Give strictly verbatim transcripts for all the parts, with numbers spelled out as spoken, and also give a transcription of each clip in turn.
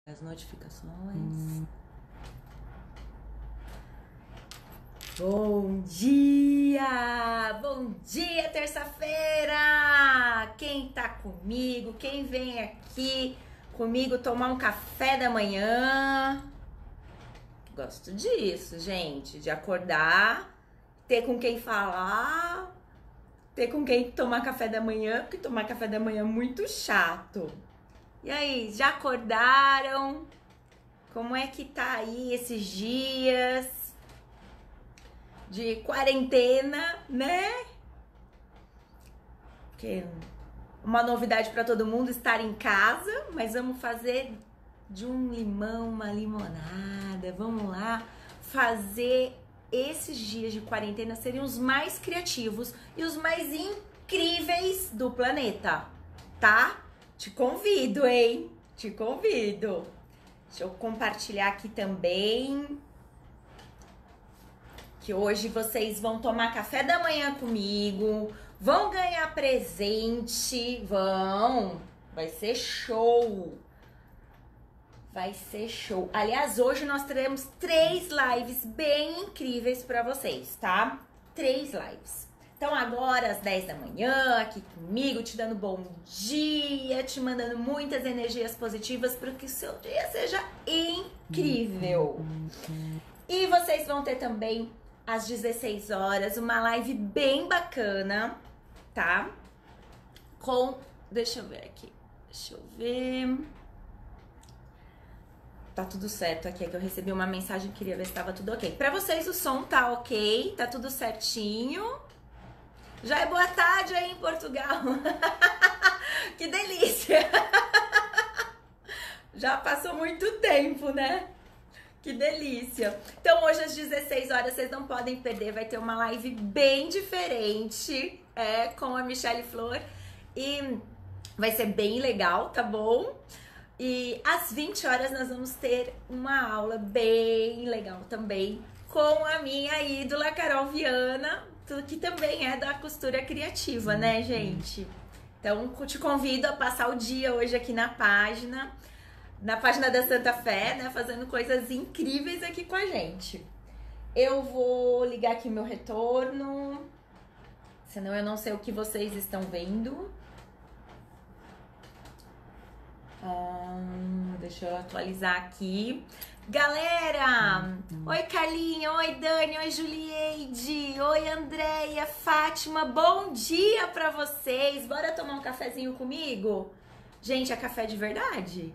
As notificações. Bom dia! Bom dia, terça-feira! Quem tá comigo? Quem vem aqui comigo tomar um café da manhã? Gosto disso, gente, de acordar, ter com quem falar, ter com quem tomar café da manhã, porque tomar café da manhã é muito chato. E aí, já acordaram? Como é que tá aí esses dias de quarentena, né? Porque uma novidade para todo mundo estar em casa, mas vamos fazer de um limão uma limonada. Vamos lá fazer esses dias de quarentena serem os mais criativos e os mais incríveis do planeta, tá? Te convido, hein? Te convido. Deixa eu compartilhar aqui também. Que hoje vocês vão tomar café da manhã comigo. Vão ganhar presente. Vão. Vai ser show. Vai ser show. Aliás, hoje nós teremos três lives bem incríveis pra vocês, tá? Três lives. Então agora às dez da manhã, aqui comigo, te dando bom dia, te mandando muitas energias positivas para que o seu dia seja incrível. E vocês vão ter também às dezesseis horas uma live bem bacana, tá? Com, deixa eu ver aqui, deixa eu ver... Tá tudo certo aqui, é que eu recebi uma mensagem, queria ver se tava tudo ok. Pra vocês o som tá ok, tá tudo certinho. Já é boa tarde aí em Portugal. Que delícia. Já passou muito tempo, né? Que delícia. Então hoje às dezesseis horas vocês não podem perder, vai ter uma live bem diferente, é, com a Michelle Flor. E vai ser bem legal, tá bom? E às vinte horas nós vamos ter uma aula bem legal também com a minha ídola Carol Viana, que também é da costura criativa, né, gente? Então, te convido a passar o dia hoje aqui na página, na página da Santa Fé, né, fazendo coisas incríveis aqui com a gente. Eu vou ligar aqui meu retorno, senão eu não sei o que vocês estão vendo. Ah, deixa eu atualizar aqui. Galera! Oi, Carlinha! Oi, Dani! Oi, Julieide! Oi, Andréia! Fátima! Bom dia pra vocês! Bora tomar um cafezinho comigo? Gente, é café de verdade!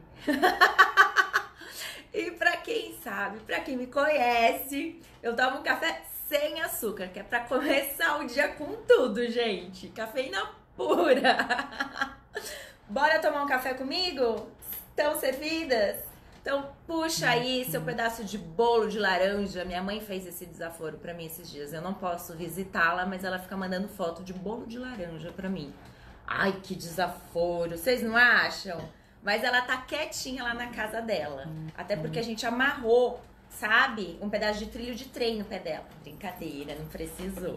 E pra quem sabe, pra quem me conhece, eu tomo um café sem açúcar, que é pra começar o dia com tudo, gente! Cafeína pura! Bora tomar um café comigo? Estão servidas? Então puxa aí seu pedaço de bolo de laranja. Minha mãe fez esse desaforo pra mim esses dias. Eu não posso visitá-la, mas ela fica mandando foto de bolo de laranja pra mim. Ai, que desaforo. Vocês não acham? Mas ela tá quietinha lá na casa dela. Até porque a gente amarrou, sabe? Um pedaço de trilho de trem no pé dela. Brincadeira, não precisou.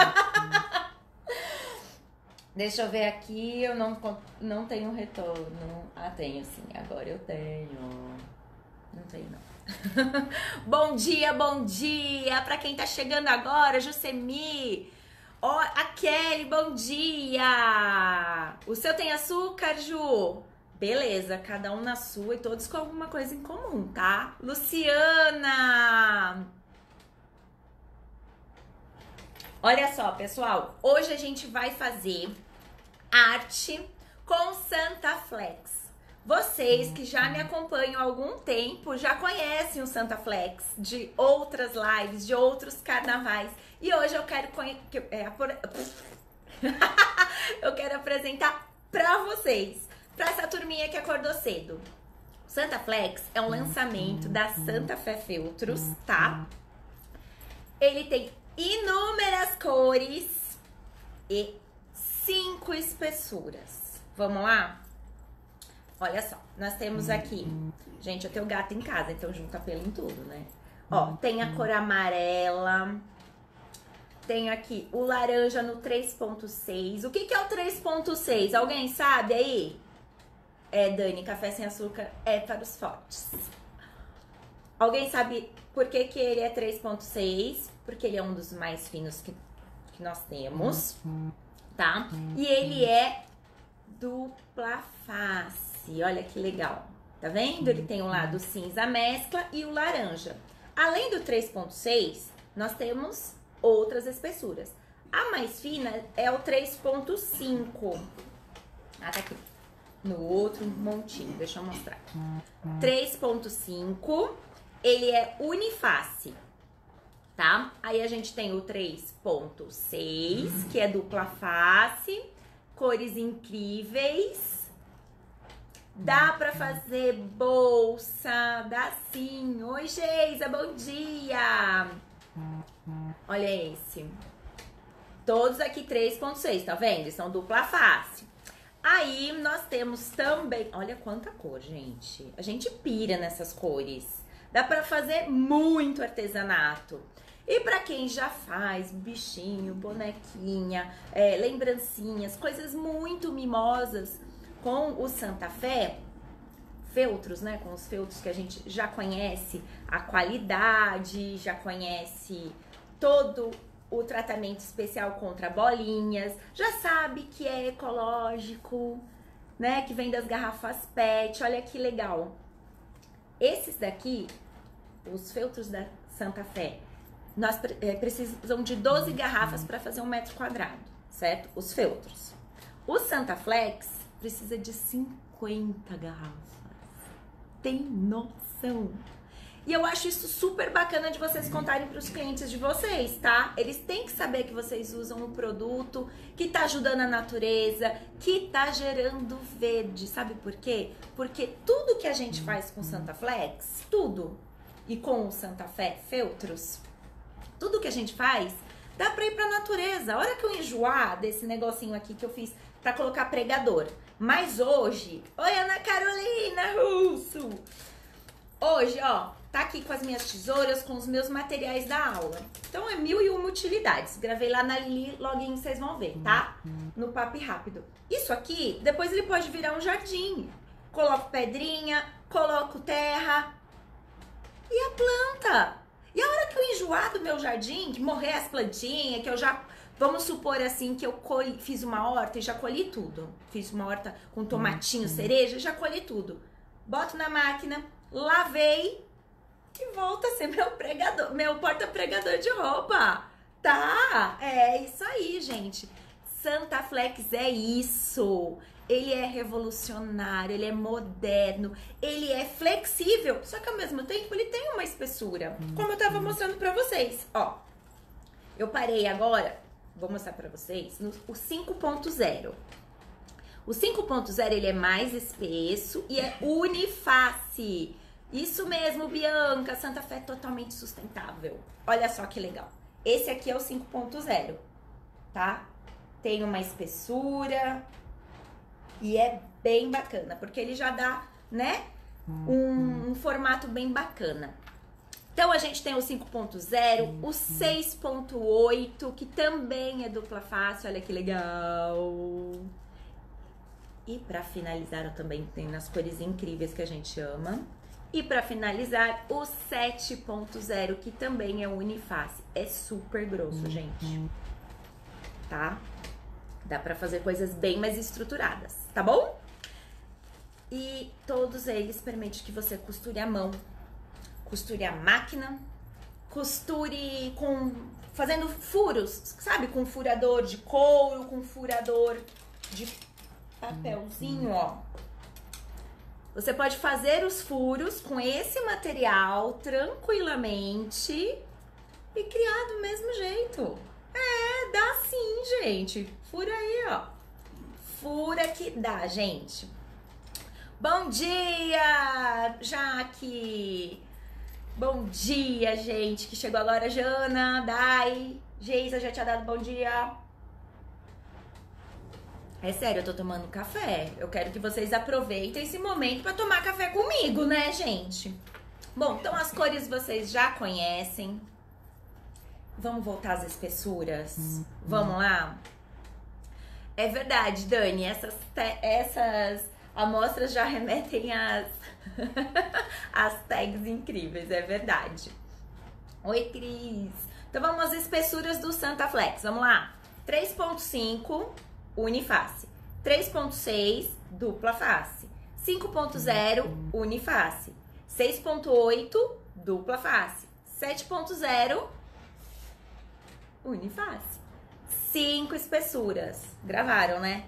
Deixa eu ver aqui, eu não, não tenho retorno. Ah, tenho sim, agora eu tenho. Não tenho não. Bom dia, bom dia! Pra quem tá chegando agora, Jussemi. Ó, a Kelly, bom dia! O seu tem açúcar, Ju? Beleza, cada um na sua e todos com alguma coisa em comum, tá? Luciana! Olha só, pessoal, hoje a gente vai fazer arte com Santa Flex. Vocês que já me acompanham há algum tempo já conhecem o Santa Flex de outras lives, de outros carnavais. E hoje eu quero é, eu quero apresentar pra vocês, pra essa turminha que acordou cedo. O Santa Flex é um lançamento da Santa Fé Feltros, tá? Ele tem inúmeras cores e cinco espessuras. Vamos lá? Olha só, nós temos aqui... Gente, eu tenho gato em casa, então junta pelo em tudo, né? Ó, tem a cor amarela. Tem aqui o laranja no três ponto seis. O que que é o três ponto seis? Alguém sabe aí? É, Dani, café sem açúcar é para os fortes. Alguém sabe por que que ele é três ponto seis? Porque ele é um dos mais finos que, que nós temos, tá? E ele é dupla face, olha que legal. Tá vendo? Ele tem o lado cinza mescla e o laranja. Além do três ponto seis, nós temos outras espessuras. A mais fina é o três ponto cinco. Ah, tá aqui. No outro montinho, deixa eu mostrar. três ponto cinco, ele é uniface, tá? Aí a gente tem o três ponto seis, que é dupla face, cores incríveis. Dá pra fazer bolsa, dá sim. Oi, Geisa, bom dia! Olha esse. Todos aqui três ponto seis, tá vendo? Eles são dupla face. Aí nós temos também, olha quanta cor, gente. A gente pira nessas cores. Dá pra fazer muito artesanato. E pra quem já faz bichinho, bonequinha, é, lembrancinhas, coisas muito mimosas com o Santa Fé, feltros, né? Com os feltros que a gente já conhece a qualidade, já conhece todo o tratamento especial contra bolinhas, já sabe que é ecológico, né? Que vem das garrafas pet, olha que legal. Esses daqui, os feltros da Santa Fé, nós é, precisam de doze garrafas para fazer um metro quadrado, certo? Os feltros. O Santa Flex precisa de cinquenta garrafas. Tem noção? E eu acho isso super bacana de vocês contarem para os clientes de vocês, tá? Eles têm que saber que vocês usam um produto que tá ajudando a natureza, que tá gerando verde. Sabe por quê? Porque tudo que a gente faz com Santa Flex, tudo, e com o Santa Fé Feltros, tudo que a gente faz, dá pra ir pra natureza. A hora que eu enjoar desse negocinho aqui que eu fiz pra colocar pregador. Mas hoje... Oi, Ana Carolina Russo! Hoje, ó, tá aqui com as minhas tesouras, com os meus materiais da aula. Então, é mil e uma utilidades. Gravei lá na Lili Login, vocês vão ver, tá? No Papo Rápido. Isso aqui, depois ele pode virar um jardim. Coloco pedrinha, coloco terra e a planta. E a hora que eu enjoar do meu jardim, que morrer as plantinhas, que eu já... Vamos supor assim que eu colhi, fiz uma horta e já colhi tudo. Fiz uma horta com tomatinho, cereja, já colhi tudo. Boto na máquina, lavei e volta a ser meu pregador, meu porta-pregador de roupa. Tá? É isso aí, gente. Santa Flex é isso. Ele é revolucionário, ele é moderno, ele é flexível, só que ao mesmo tempo ele tem uma espessura, como eu tava mostrando pra vocês. Ó, eu parei agora, vou mostrar pra vocês, no, o cinco ponto zero. O cinco ponto zero ele é mais espesso e é uniface. Isso mesmo, Bianca, Santa Fé é totalmente sustentável. Olha só que legal. Esse aqui é o cinco ponto zero, tá? Tem uma espessura e é bem bacana, porque ele já dá, né, um, um formato bem bacana. Então, a gente tem o cinco ponto zero, o seis ponto oito, que também é dupla face, olha que legal. E pra finalizar, eu também tenho nas cores incríveis que a gente ama. E pra finalizar, o sete ponto zero, que também é uniface. É super grosso, gente. Tá? Dá pra fazer coisas bem mais estruturadas, tá bom? E todos eles permitem que você costure à mão, costure a máquina, costure com... fazendo furos, sabe? Com furador de couro, com furador de papelzinho, ó. Você pode fazer os furos com esse material tranquilamente e criar do mesmo jeito. É, dá sim, gente. Fura aí, ó. Fura que dá, gente. Bom dia, Jaque. Bom dia, gente, que chegou agora. Jana, Dai, Geisa já tinha dado bom dia. É sério, eu tô tomando café. Eu quero que vocês aproveitem esse momento pra tomar café comigo, né, gente? Bom, então as cores vocês já conhecem. Vamos voltar às espessuras? Hum, Vamos hum. lá? É verdade, Dani, essas, essas Amostras já remetem às, às tags incríveis, é verdade. Oi, Cris. Então vamos às espessuras do Santa Flex. Vamos lá. três ponto cinco, uniface. três ponto seis, dupla face. cinco ponto zero, uniface. seis ponto oito, dupla face. sete ponto zero, uniface. Cinco espessuras. Gravaram, né?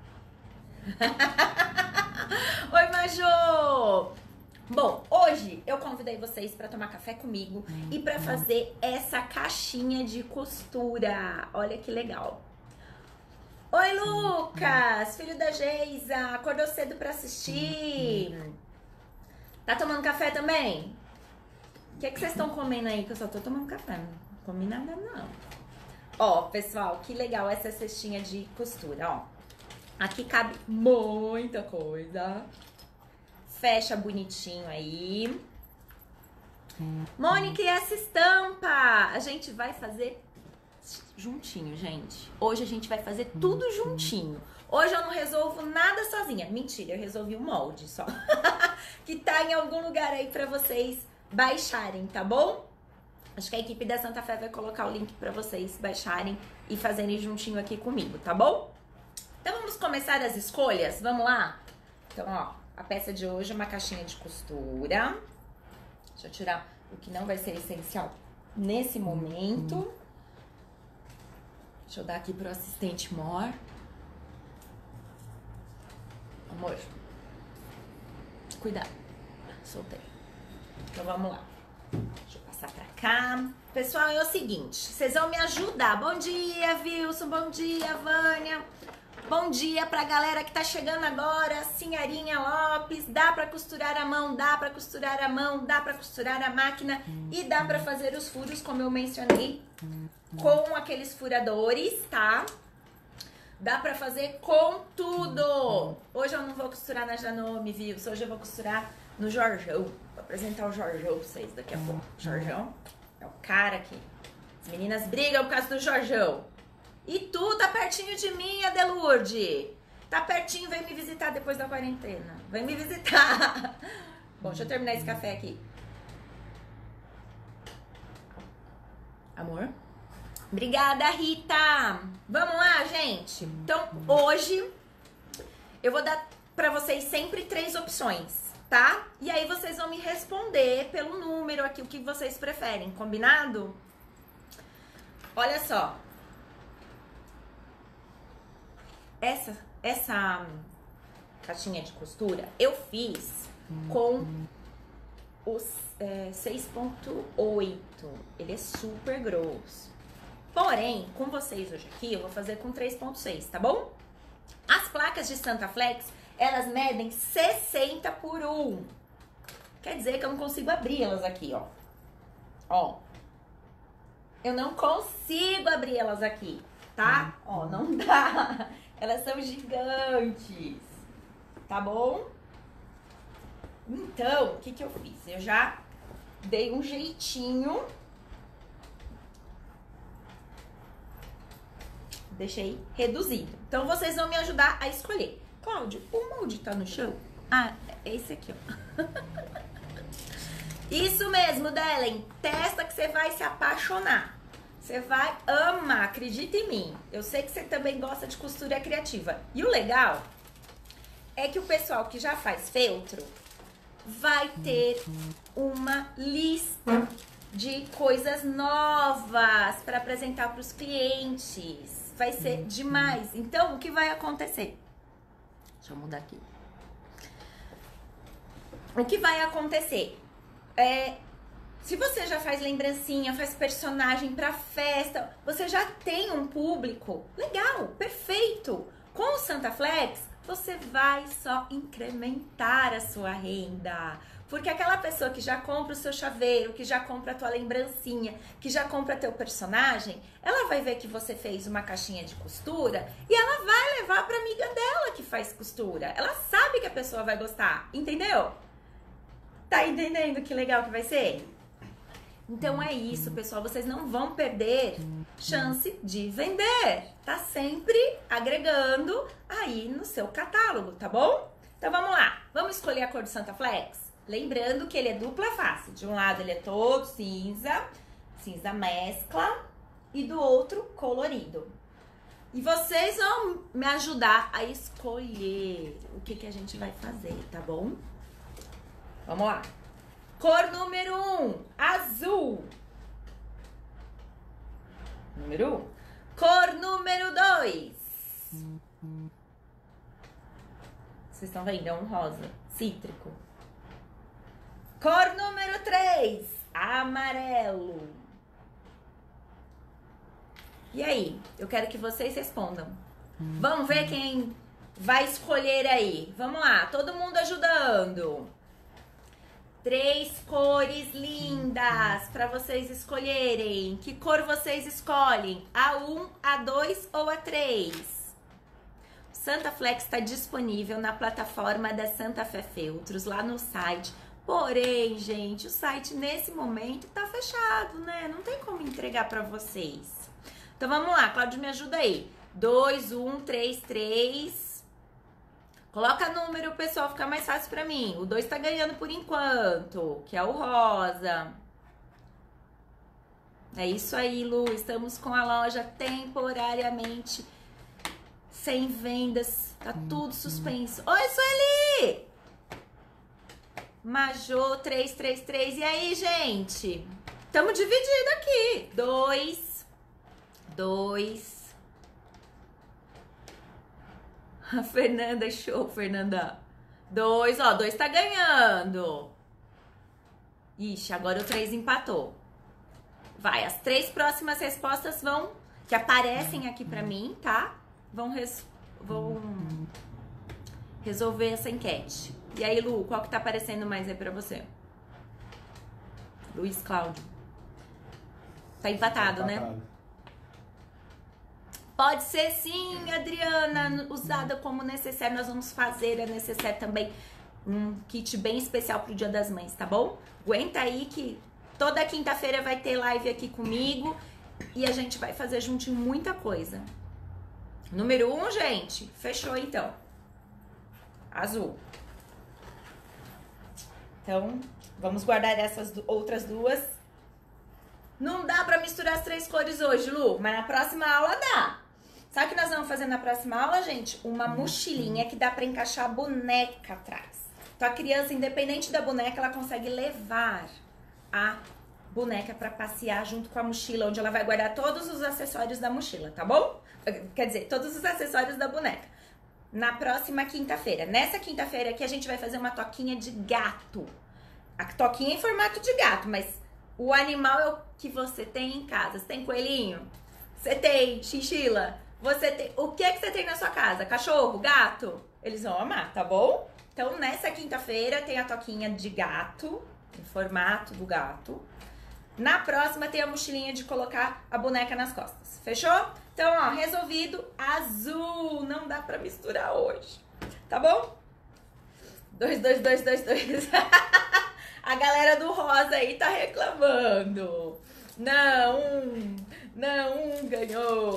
Oi, Majô! Bom, hoje eu convidei vocês para tomar café comigo e para fazer essa caixinha de costura. Olha que legal. Oi, Lucas, filho da Geisa, acordou cedo para assistir. Tá tomando café também? O que é que vocês estão comendo aí? Que eu só tô tomando café, não comi nada não. Ó, pessoal, que legal essa cestinha de costura, ó. Aqui cabe muita coisa. Fecha bonitinho aí. Mônica, e essa estampa? A gente vai fazer juntinho, gente. Hoje a gente vai fazer tudo juntinho. Hoje eu não resolvo nada sozinha. Mentira, eu resolvi o molde só. Que tá em algum lugar aí pra vocês baixarem, tá bom? Acho que a equipe da Santa Fé vai colocar o link pra vocês baixarem e fazerem juntinho aqui comigo, tá bom? Então vamos começar as escolhas? Vamos lá? Então, ó, a peça de hoje é uma caixinha de costura. Deixa eu tirar o que não vai ser essencial nesse momento. Deixa eu dar aqui pro assistente Mor. Amor, cuidado. Soltei. Então vamos lá. Deixa eu passar pra cá. Pessoal, é o seguinte, vocês vão me ajudar. Bom dia, Wilson. Bom dia, Vânia. Bom dia pra galera que tá chegando agora. Senhorinha Lopes. Dá pra costurar a mão, dá pra costurar a mão, dá pra costurar a máquina e dá pra fazer os furos, como eu mencionei, com aqueles furadores, tá? Dá pra fazer com tudo. Hoje eu não vou costurar na Janome, viu? Hoje eu vou costurar no Jorjão. Vou apresentar o Jorjão pra vocês daqui a pouco. Jorjão é o cara que... As meninas brigam por causa do Jorjão. E tu tá pertinho de mim, Adelurde. Tá pertinho, vem me visitar depois da quarentena. Vem me visitar. Bom, deixa eu terminar esse café aqui. Amor? Obrigada, Rita. Vamos lá, gente? Então, hoje eu vou dar pra vocês sempre três opções, tá? E aí vocês vão me responder pelo número aqui, o que vocês preferem, combinado? Olha só. Essa, essa caixinha de costura eu fiz com os é, seis ponto oito. Ele é super grosso. Porém, com vocês hoje aqui, eu vou fazer com três ponto seis, tá bom? As placas de Santa Flex, elas medem sessenta por um. Quer dizer que eu não consigo abrir elas aqui, ó. Ó. Eu não consigo abrir elas aqui, tá? Ó, não dá. Elas são gigantes, tá bom? Então, o que que eu fiz? Eu já dei um jeitinho. Deixei reduzido. Então, vocês vão me ajudar a escolher. Cláudio, o molde tá no chão? Ah, é esse aqui, ó. Isso mesmo, Delen. Testa que você vai se apaixonar. Você vai amar, acredita em mim. Eu sei que você também gosta de costura criativa. E o legal é que o pessoal que já faz feltro vai ter uma lista de coisas novas para apresentar para os clientes. Vai ser demais. Então, o que vai acontecer? Deixa eu mudar aqui. O que vai acontecer? É... Se você já faz lembrancinha, faz personagem pra festa, você já tem um público legal, perfeito. Com o Santa Flex, você vai só incrementar a sua renda. Porque aquela pessoa que já compra o seu chaveiro, que já compra a tua lembrancinha, que já compra teu personagem, ela vai ver que você fez uma caixinha de costura e ela vai levar pra amiga dela que faz costura. Ela sabe que a pessoa vai gostar, entendeu? Tá entendendo que legal que vai ser? Então é isso, pessoal. Vocês não vão perder chance de vender. Tá sempre agregando aí no seu catálogo, tá bom? Então vamos lá, vamos escolher a cor do Santa Flex? Lembrando que ele é dupla face. De um lado ele é todo cinza, cinza mescla, e do outro colorido. E vocês vão me ajudar a escolher o que, que a gente vai fazer, tá bom? Vamos lá. Cor número um, azul. Número um. Cor número dois. Vocês estão vendo? É um rosa cítrico. Cor número três, amarelo. E aí? Eu quero que vocês respondam. Vamos ver quem vai escolher aí. Vamos lá, todo mundo ajudando. Três cores lindas para vocês escolherem. Que cor vocês escolhem? A um, a dois ou a três? Santa Flex está disponível na plataforma da Santa Fé Feltros, lá no site. Porém, gente, o site nesse momento tá fechado, né? Não tem como entregar para vocês. Então vamos lá, Cláudio, me ajuda aí. dois, um, três, três. Coloca número, pessoal, fica mais fácil para mim. O dois tá ganhando por enquanto, que é o rosa. É isso aí, Lu. Estamos com a loja temporariamente sem vendas. Tá tudo suspenso. Oi, Sueli! Majô três três três. E aí, gente? Tamo dividido aqui. Dois. Dois. A Fernanda, show, Fernanda. Dois, ó, dois tá ganhando. Ixi, agora o três empatou. Vai, as três próximas respostas vão, que aparecem aqui pra mim, tá? Vão, res, vão resolver essa enquete. E aí, Lu, qual que tá aparecendo mais aí pra você? Luiz Cláudio. Tá empatado, tá empatado, né? Pode ser sim, Adriana, usada como necessário. Nós vamos fazer a necessário também um kit bem especial pro Dia das Mães, tá bom? Aguenta aí que toda quinta-feira vai ter live aqui comigo e a gente vai fazer juntinho muita coisa. Número um, gente, fechou então. Azul. Então, vamos guardar essas outras duas. Não dá pra misturar as três cores hoje, Lu, mas na próxima aula dá. Sabe o que nós vamos fazer na próxima aula, gente? Uma mochilinha que dá pra encaixar a boneca atrás. Então, a criança, independente da boneca, ela consegue levar a boneca pra passear junto com a mochila, onde ela vai guardar todos os acessórios da mochila, tá bom? Quer dizer, todos os acessórios da boneca. Na próxima quinta-feira. Nessa quinta-feira aqui, a gente vai fazer uma toquinha de gato. A toquinha em formato de gato, mas o animal é o que você tem em casa. Você tem coelhinho? Você tem chinchila? Você tem... O que é que você tem na sua casa? Cachorro? Gato? Eles vão amar, tá bom? Então, nessa quinta-feira tem a toquinha de gato, em formato do gato. Na próxima tem a mochilinha de colocar a boneca nas costas. Fechou? Então, ó, resolvido. Azul. Não dá pra misturar hoje. Tá bom? Dois, dois, dois, dois, dois. A galera do rosa aí tá reclamando. Não, um. Não, um ganhou.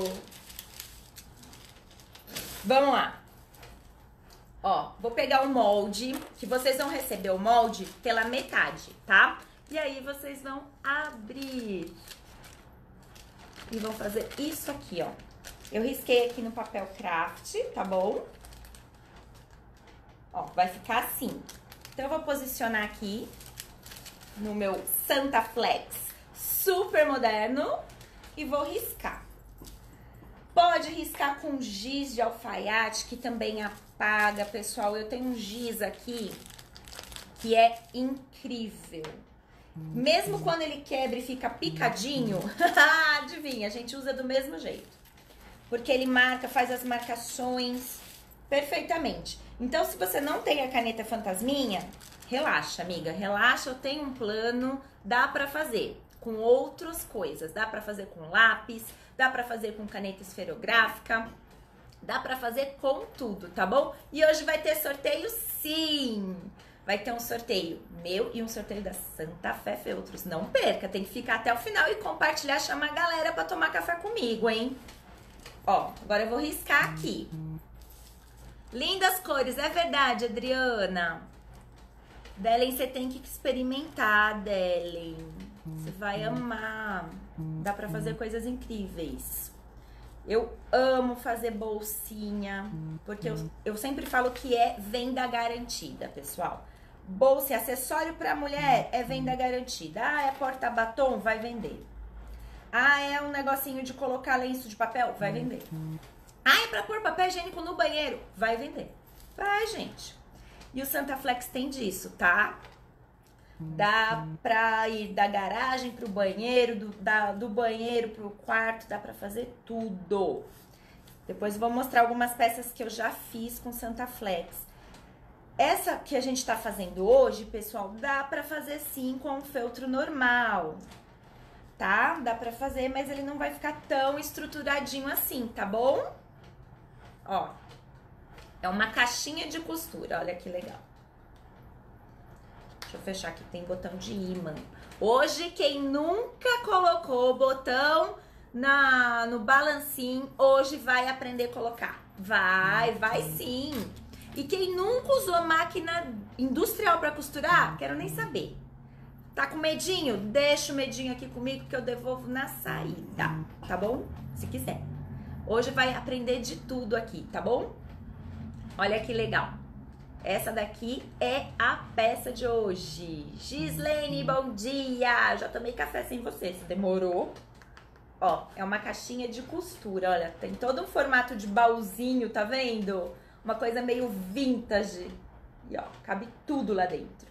Vamos lá. Ó, vou pegar o molde, que vocês vão receber o molde pela metade, tá? E aí vocês vão abrir. E vão fazer isso aqui, ó. Eu risquei aqui no papel craft, tá bom? Ó, vai ficar assim. Então eu vou posicionar aqui no meu Santa Flex super moderno e vou riscar. Pode riscar com giz de alfaiate, que também apaga, pessoal. Eu tenho um giz aqui que é incrível. Mesmo quando ele quebra e fica picadinho, adivinha, a gente usa do mesmo jeito. Porque ele marca, faz as marcações perfeitamente. Então, se você não tem a caneta fantasminha, relaxa, amiga, relaxa, eu tenho um plano, dá pra fazer com outras coisas. Dá pra fazer com lápis, dá pra fazer com caneta esferográfica, dá pra fazer com tudo, tá bom? E hoje vai ter sorteio sim! Vai ter um sorteio meu e um sorteio da Santa Fé Feltros. Não perca, tem que ficar até o final e compartilhar, chamar a galera pra tomar café comigo, hein? Ó, agora eu vou riscar aqui. Lindas cores, é verdade, Adriana. Delen, você tem que experimentar, Delen. Você vai amar. Dá pra fazer coisas incríveis. Eu amo fazer bolsinha, porque eu, eu sempre falo que é venda garantida, pessoal. Bolsa e acessório pra mulher é venda garantida. Ah, é porta-batom? Vai vender. Ah, é um negocinho de colocar lenço de papel? Vai vender. Ah, é pra pôr papel higiênico no banheiro? Vai vender. Vai, gente. E o Santa Flex tem disso, tá? Dá pra ir da garagem pro banheiro, do, da, do banheiro pro quarto, dá pra fazer tudo. Depois eu vou mostrar algumas peças que eu já fiz com Santa Flex. Essa que a gente tá fazendo hoje, pessoal, dá pra fazer sim com um feltro normal, tá? Dá pra fazer, mas ele não vai ficar tão estruturadinho assim, tá bom? Ó, é uma caixinha de costura, olha que legal. Deixa eu fechar aqui, tem botão de ímã. Hoje, quem nunca colocou botão na, no balancinho, hoje vai aprender a colocar. Vai, vai sim. E quem nunca usou máquina industrial pra costurar, quero nem saber. Tá com medinho? Deixa o medinho aqui comigo que eu devolvo na saída, tá bom? Se quiser. Hoje vai aprender de tudo aqui, tá bom? Olha que legal. Essa daqui é a peça de hoje. Gislene, bom dia! Já tomei café sem você, se demorou. Ó, é uma caixinha de costura, olha. Tem todo um formato de baúzinho, tá vendo? Uma coisa meio vintage. E ó, cabe tudo lá dentro.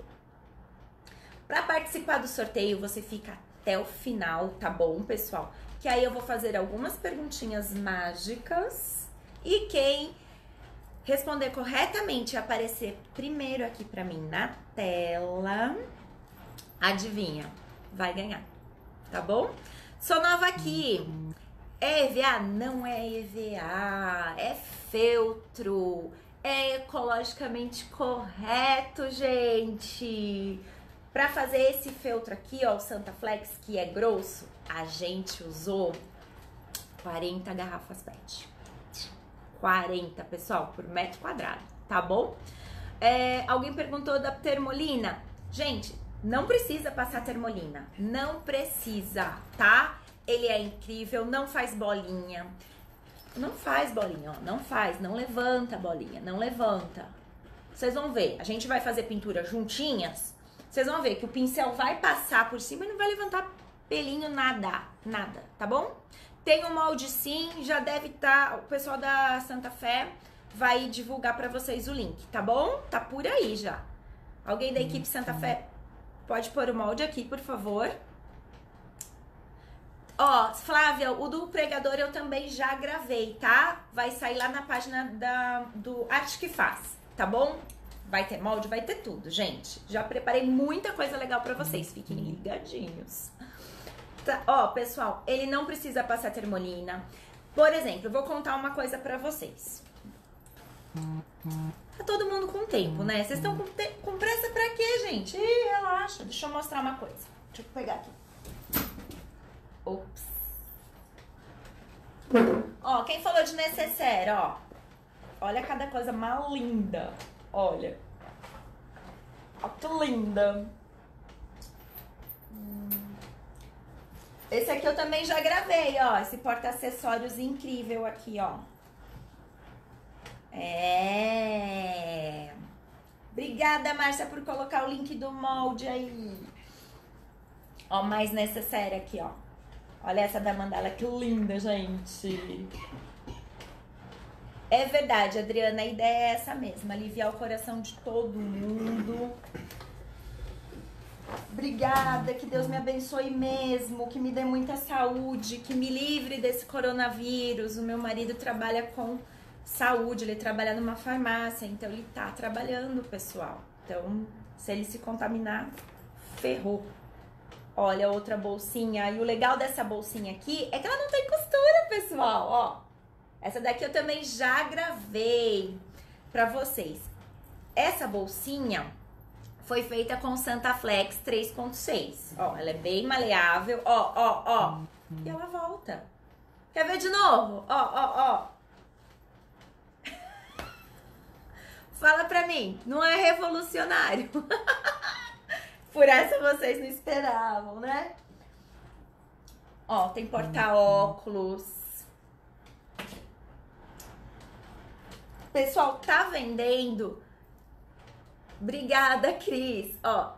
Pra participar do sorteio, você fica até o final, tá bom, pessoal? Que aí eu vou fazer algumas perguntinhas mágicas. E quem responder corretamente e aparecer primeiro aqui pra mim na tela, adivinha, vai ganhar, tá bom? Sou nova aqui. É E V A? Não é E V A, é feltro, é ecologicamente correto, gente. Pra fazer esse feltro aqui, ó, o Santa Flex, que é grosso, a gente usou quarenta garrafas P E T. quarenta, pessoal, por metro quadrado, tá bom? É, alguém perguntou da termolina. Gente, não precisa passar termolina, não precisa, tá? Ele é incrível, não faz bolinha, não faz bolinha, ó, não faz, não levanta a bolinha, não levanta. Vocês vão ver, a gente vai fazer pintura juntinhas, vocês vão ver que o pincel vai passar por cima e não vai levantar pelinho, nada, nada, tá bom? Tem um molde sim, já deve estar, tá, o pessoal da Santa Fé vai divulgar pra vocês o link, tá bom? Tá por aí já. Alguém da equipe Santa Fé pode pôr o molde aqui, por favor. Ó, Flávia, o do pregador eu também já gravei, tá? Vai sair lá na página da, do Arte que Faz, tá bom? Vai ter molde, vai ter tudo, gente. Já preparei muita coisa legal pra vocês, fiquem ligadinhos. Tá, ó, pessoal, ele não precisa passar termolina. Por exemplo, eu vou contar uma coisa pra vocês. Tá todo mundo com tempo, né? Vocês estão com, com pressa pra quê, gente? Ih, relaxa. Deixa eu mostrar uma coisa. Deixa eu pegar aqui. Ops. Ó, quem falou de necessaire, ó. Olha cada coisa mais linda. Olha. Ó, que linda. Esse aqui eu também já gravei, ó. Esse porta-acessórios incrível aqui, ó. É. Obrigada, Márcia, por colocar o link do molde aí. Ó, mais necessaire aqui, ó. Olha essa da mandala, que linda, gente. É verdade, Adriana, a ideia é essa mesmo. Aliviar o coração de todo mundo. Obrigada, que Deus me abençoe mesmo, que me dê muita saúde, que me livre desse coronavírus. O meu marido trabalha com saúde, ele trabalha numa farmácia, então ele tá trabalhando, pessoal. Então, se ele se contaminar, ferrou. Olha, outra bolsinha. E o legal dessa bolsinha aqui é que ela não tem costura, pessoal, ó. Essa daqui eu também já gravei pra vocês. Essa bolsinha foi feita com Santa Flex três ponto seis. Ó, ela é bem maleável. Ó, ó, ó. E ela volta. Quer ver de novo? Ó, ó, ó. Fala pra mim, não é revolucionário? Por essa vocês não esperavam, né? Ó, tem porta-óculos. Pessoal, tá vendendo? Obrigada, Cris. Ó.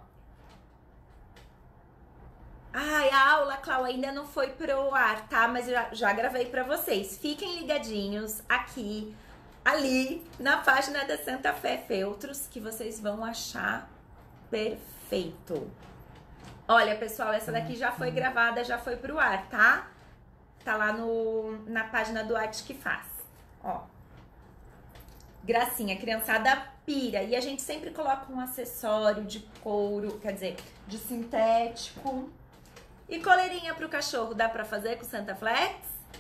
Ai, a aula, Clau, ainda não foi pro ar, tá? Mas eu já, já gravei pra vocês. Fiquem ligadinhos aqui, ali, na página da Santa Fé Feltros, que vocês vão achar perfeito. Olha, pessoal, essa daqui já foi gravada, já foi pro ar, tá? Tá lá no, na página do Arte que Faz. Ó. Gracinha, criançada pira. E a gente sempre coloca um acessório de couro, quer dizer, de sintético. E coleirinha pro cachorro, dá pra fazer com Santa Flex?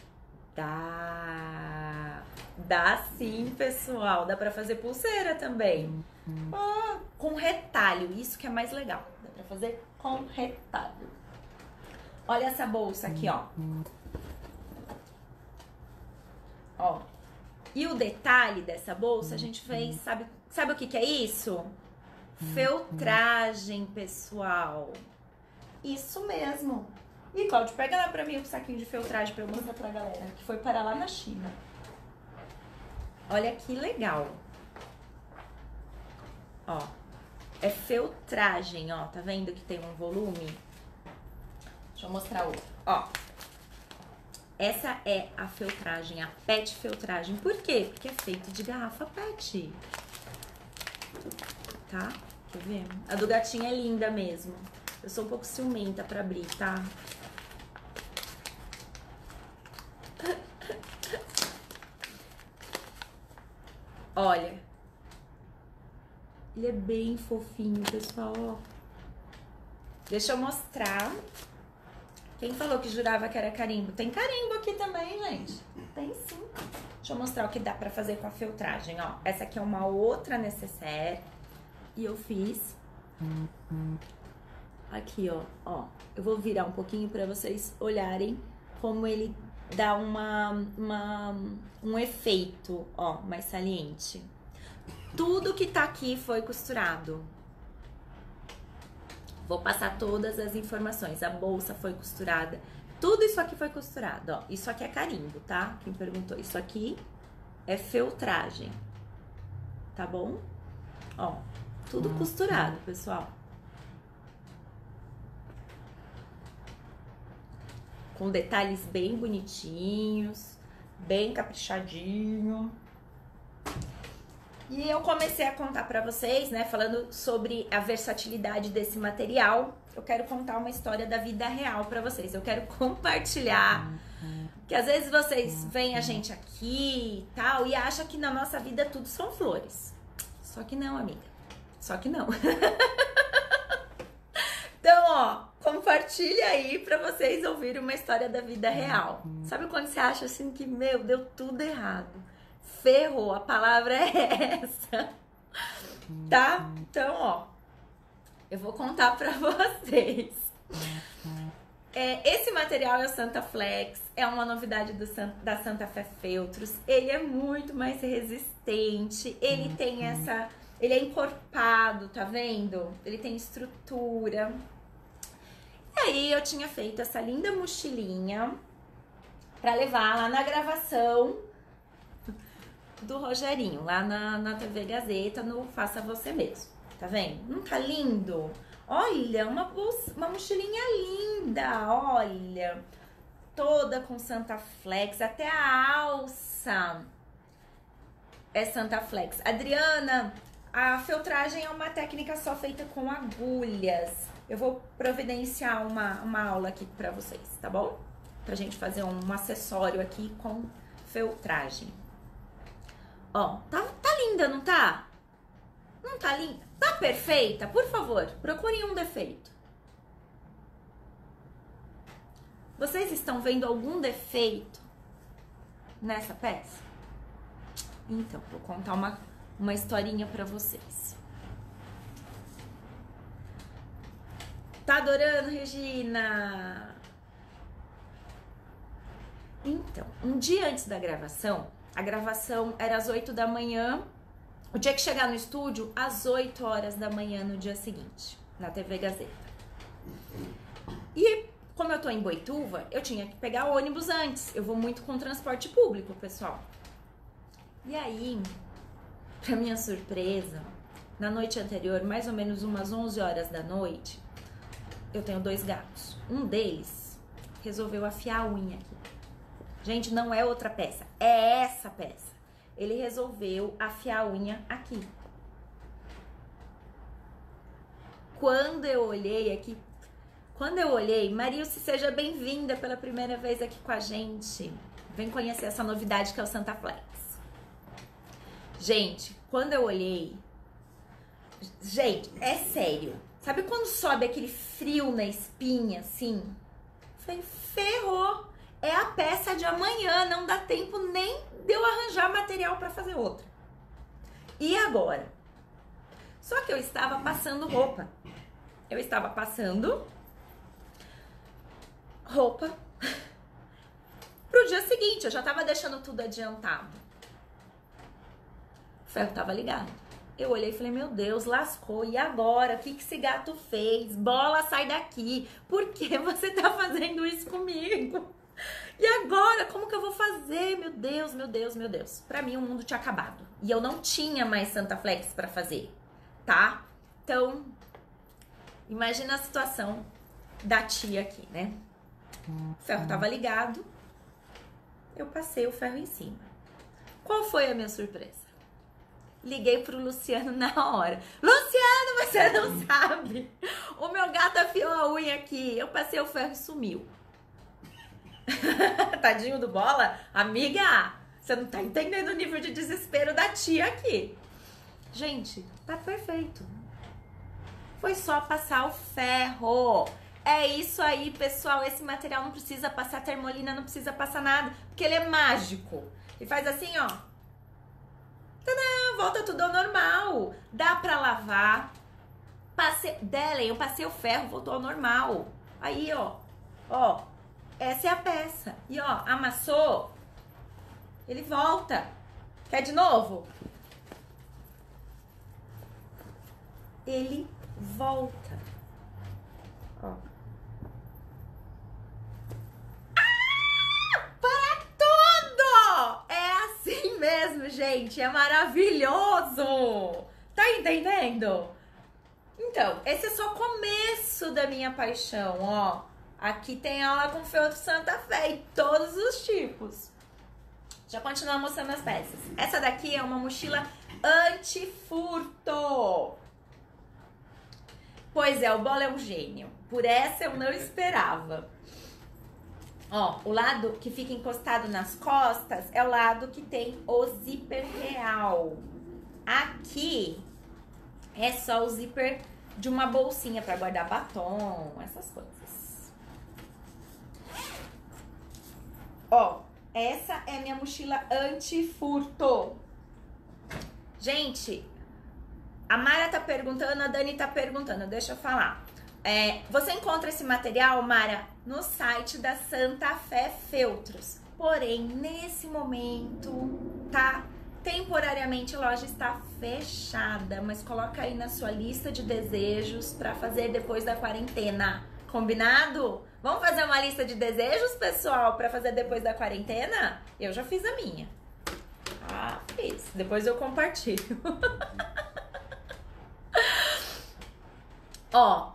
Dá. Dá sim, pessoal. Dá pra fazer pulseira também. Ah, com retalho, isso que é mais legal. Dá pra fazer com retalho. Olha essa bolsa aqui, ó. Ó. E o detalhe dessa bolsa, a gente fez, sabe, sabe o que que é isso? Feltragem, pessoal. Isso mesmo. E Cláudio, pega lá pra mim um saquinho de feltragem pra eu mostrar pra galera, que foi para lá na China. Olha que legal. Ó, é feltragem, ó, tá vendo que tem um volume? Deixa eu mostrar outro, ó. Essa é a feltragem, a pet feltragem. Por quê? Porque é feito de garrafa pet. Tá? Quer ver? A do gatinho é linda mesmo. Eu sou um pouco ciumenta pra abrir, tá? Olha. Ele é bem fofinho, pessoal, ó. Deixa eu mostrar. Quem falou que jurava que era carimbo? Tem carimbo aqui também, gente. Tem sim. Deixa eu mostrar o que dá pra fazer com a feltragem, ó. Essa aqui é uma outra necessaire. E eu fiz... Aqui, ó. Ó. Eu vou virar um pouquinho pra vocês olharem como ele dá uma, uma, um efeito, ó, mais saliente. Tudo que tá aqui foi costurado. Vou passar todas as informações. A bolsa foi costurada. Tudo isso aqui foi costurado, ó. Isso aqui é carimbo, tá? Quem perguntou. Isso aqui é feltragem. Tá bom? Ó, tudo costurado, pessoal. Com detalhes bem bonitinhos, bem caprichadinho. E eu comecei a contar pra vocês, né, falando sobre a versatilidade desse material. Eu quero contar uma história da vida real pra vocês. Eu quero compartilhar. Que às vezes vocês veem a gente aqui e tal e acham que na nossa vida tudo são flores. Só que não, amiga. Só que não. Então, ó, compartilha aí pra vocês ouvirem uma história da vida real. Sabe quando você acha assim que, meu, deu tudo errado? Ferrou, a palavra é essa, tá? Então, ó, eu vou contar pra vocês. É, esse material é o Santa Flex, é uma novidade do, da Santa Fé Feltros. Ele é muito mais resistente, ele tem essa... Ele é encorpado, tá vendo? Ele tem estrutura. E aí eu tinha feito essa linda mochilinha pra levar lá na gravação do Rogerinho, lá na, na T V Gazeta, no Faça Você Mesmo. Tá vendo? Não tá lindo? Olha, uma, bolsa, uma mochilinha linda, olha. Toda com Santa Flex, até a alça é Santa Flex. Adriana, a feltragem é uma técnica só feita com agulhas. Eu vou providenciar uma, uma aula aqui pra vocês, tá bom? Pra gente fazer um acessório aqui com feltragem. Ó, tá, tá linda, não tá? Não tá linda? Tá perfeita? Por favor, procurem um defeito. Vocês estão vendo algum defeito nessa peça? Então, vou contar uma, uma historinha pra vocês. Tá adorando, Regina? Então, um dia antes da gravação, a gravação era às oito da manhã Eu tinha que chegar no estúdio às oito horas da manhã no dia seguinte, na T V Gazeta. E como eu tô em Boituva, eu tinha que pegar ônibus antes. Eu vou muito com transporte público, pessoal. E aí, pra minha surpresa, na noite anterior, mais ou menos umas onze horas da noite, eu tenho dois gatos. Um deles resolveu afiar a unha aqui. Gente, não é outra peça, é essa peça. Ele resolveu afiar a unha aqui. Quando eu olhei aqui, quando eu olhei, Marilce, seja bem-vinda pela primeira vez aqui com a gente. Vem conhecer essa novidade que é o Santa Flex. Gente, quando eu olhei, gente, é sério. Sabe quando sobe aquele frio na espinha, assim? Falei, ferrou. É a peça de amanhã, não dá tempo nem de eu arranjar material para fazer outra. E agora? Só que eu estava passando roupa. Eu estava passando roupa pro dia seguinte. Eu já estava deixando tudo adiantado. O ferro estava ligado. Eu olhei e falei, meu Deus, lascou. E agora? O que que esse gato fez? Bola, sai daqui. Por que você tá fazendo isso comigo? E agora? Como que eu vou fazer? Meu Deus, meu Deus, meu Deus. Pra mim, o mundo tinha acabado. E eu não tinha mais Santa Flex pra fazer, tá? Então, imagina a situação da tia aqui, né? O ferro tava ligado. Eu passei o ferro em cima. Qual foi a minha surpresa? Liguei pro Luciano na hora. Luciano, você não sabe. O meu gato afiou a unha aqui. Eu passei o ferro e sumiu. Tadinho do Bola. Amiga, você não tá entendendo o nível de desespero da tia aqui. Gente, tá perfeito. Foi só passar o ferro. É isso aí, pessoal. Esse material não precisa passar termolina, não precisa passar nada, porque ele é mágico. E faz assim, ó. Tadã, volta tudo ao normal. Dá pra lavar. Passei, Delen, eu passei o ferro, voltou ao normal. Aí, ó. Ó, essa é a peça. E, ó, amassou. Ele volta. Quer de novo? Ele volta. Ó. Ah! Para tudo! É assim mesmo, gente. É maravilhoso. Tá entendendo? Então, esse é só o começo da minha paixão, ó. Aqui tem aula com feltro Santa Fé e todos os tipos. Já continuar mostrando as peças. Essa daqui é uma mochila anti-furto. Pois é, o Bola é um gênio. Por essa eu não esperava. Ó, o lado que fica encostado nas costas é o lado que tem o zíper real. Aqui é só o zíper de uma bolsinha para guardar batom, essas coisas. Ó, essa é minha mochila anti-furto. Gente, a Mara tá perguntando, a Dani tá perguntando, deixa eu falar. É, você encontra esse material, Mara, no site da Santa Fé Feltros. Porém, nesse momento, tá? Temporariamente a loja está fechada, mas coloca aí na sua lista de desejos para fazer depois da quarentena. Combinado? Vamos fazer uma lista de desejos, pessoal, para fazer depois da quarentena? Eu já fiz a minha. Ah, fiz. Depois eu compartilho. Ó,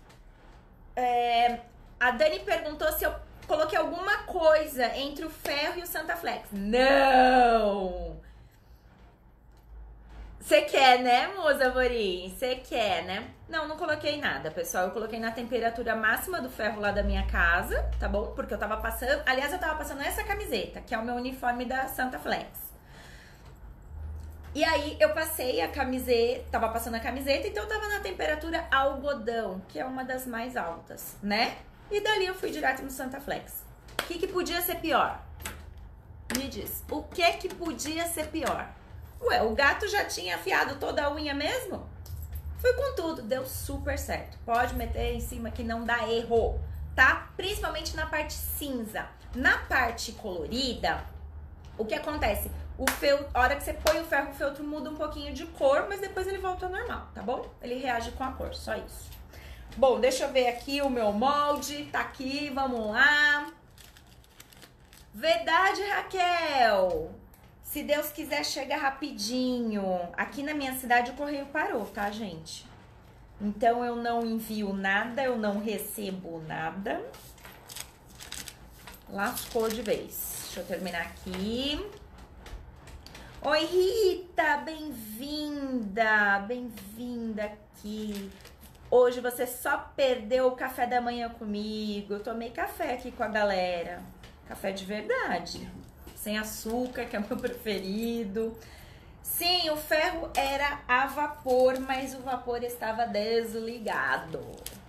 é, a Dani perguntou se eu coloquei alguma coisa entre o ferro e o Santa Flex. Não! Você quer, né, Musa Morim? Você quer, né? Não, não coloquei nada, pessoal. Eu coloquei na temperatura máxima do ferro lá da minha casa, tá bom? Porque eu tava passando... Aliás, eu tava passando essa camiseta, que é o meu uniforme da Santa Flex. E aí, eu passei a camiseta... Tava passando a camiseta, então eu tava na temperatura algodão, que é uma das mais altas, né? E dali eu fui direto no Santa Flex. O que que podia ser pior? Me diz, o que que podia ser pior? Ué, o gato já tinha afiado toda a unha mesmo? Fui com tudo, deu super certo. Pode meter em cima que não dá erro, tá? Principalmente na parte cinza. Na parte colorida, O que acontece? O feltro, a hora que você põe o ferro, o feltro muda um pouquinho de cor, mas depois ele volta ao normal, tá bom? Ele reage com a cor, só isso. Bom, deixa eu ver aqui o meu molde, tá aqui, vamos lá. Verdade, Raquel? Se Deus quiser, chega rapidinho. Aqui na minha cidade o correio parou, tá, gente? Então eu não envio nada, eu não recebo nada. Lascou de vez. Deixa eu terminar aqui. Oi, Rita, bem-vinda, bem-vinda aqui. Hoje você só perdeu o café da manhã comigo. Eu tomei café aqui com a galera. Café de verdade. Sem açúcar, que é o meu preferido. Sim, o ferro era a vapor, mas o vapor estava desligado.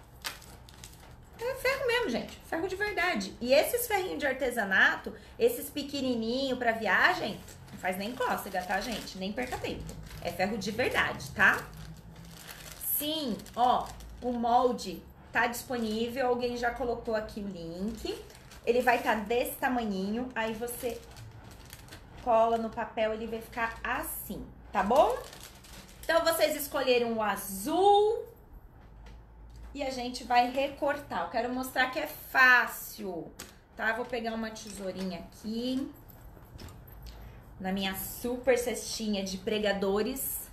É ferro mesmo, gente. Ferro de verdade. E esses ferrinhos de artesanato, esses pequenininhos pra viagem, não faz nem cócega, tá, gente? Nem perca tempo. É ferro de verdade, tá? Sim, ó, o molde tá disponível. Alguém já colocou aqui o link. Ele vai estar tá desse tamanhinho. Aí você cola no papel, ele vai ficar assim, tá bom? Então, vocês escolheram o azul. E a gente vai recortar. Eu quero mostrar que é fácil, tá? Vou pegar uma tesourinha aqui. Na minha super cestinha de pregadores.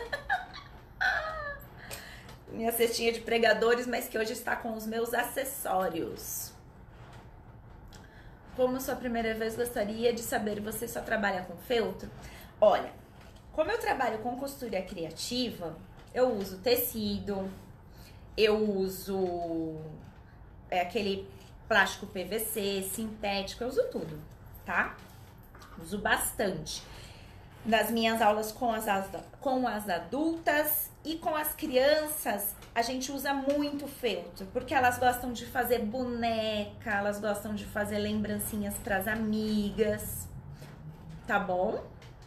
Minha cestinha de pregadores, mas que hoje está com os meus acessórios. Como sua primeira vez, gostaria de saber, você só trabalha com feltro? Olha, como eu trabalho com costura criativa, eu uso tecido... Eu uso é, aquele plástico P V C, sintético, eu uso tudo, tá? Uso bastante. Nas minhas aulas com as, com as adultas e com as crianças, a gente usa muito feltro, porque elas gostam de fazer boneca, elas gostam de fazer lembrancinhas pras amigas, tá bom?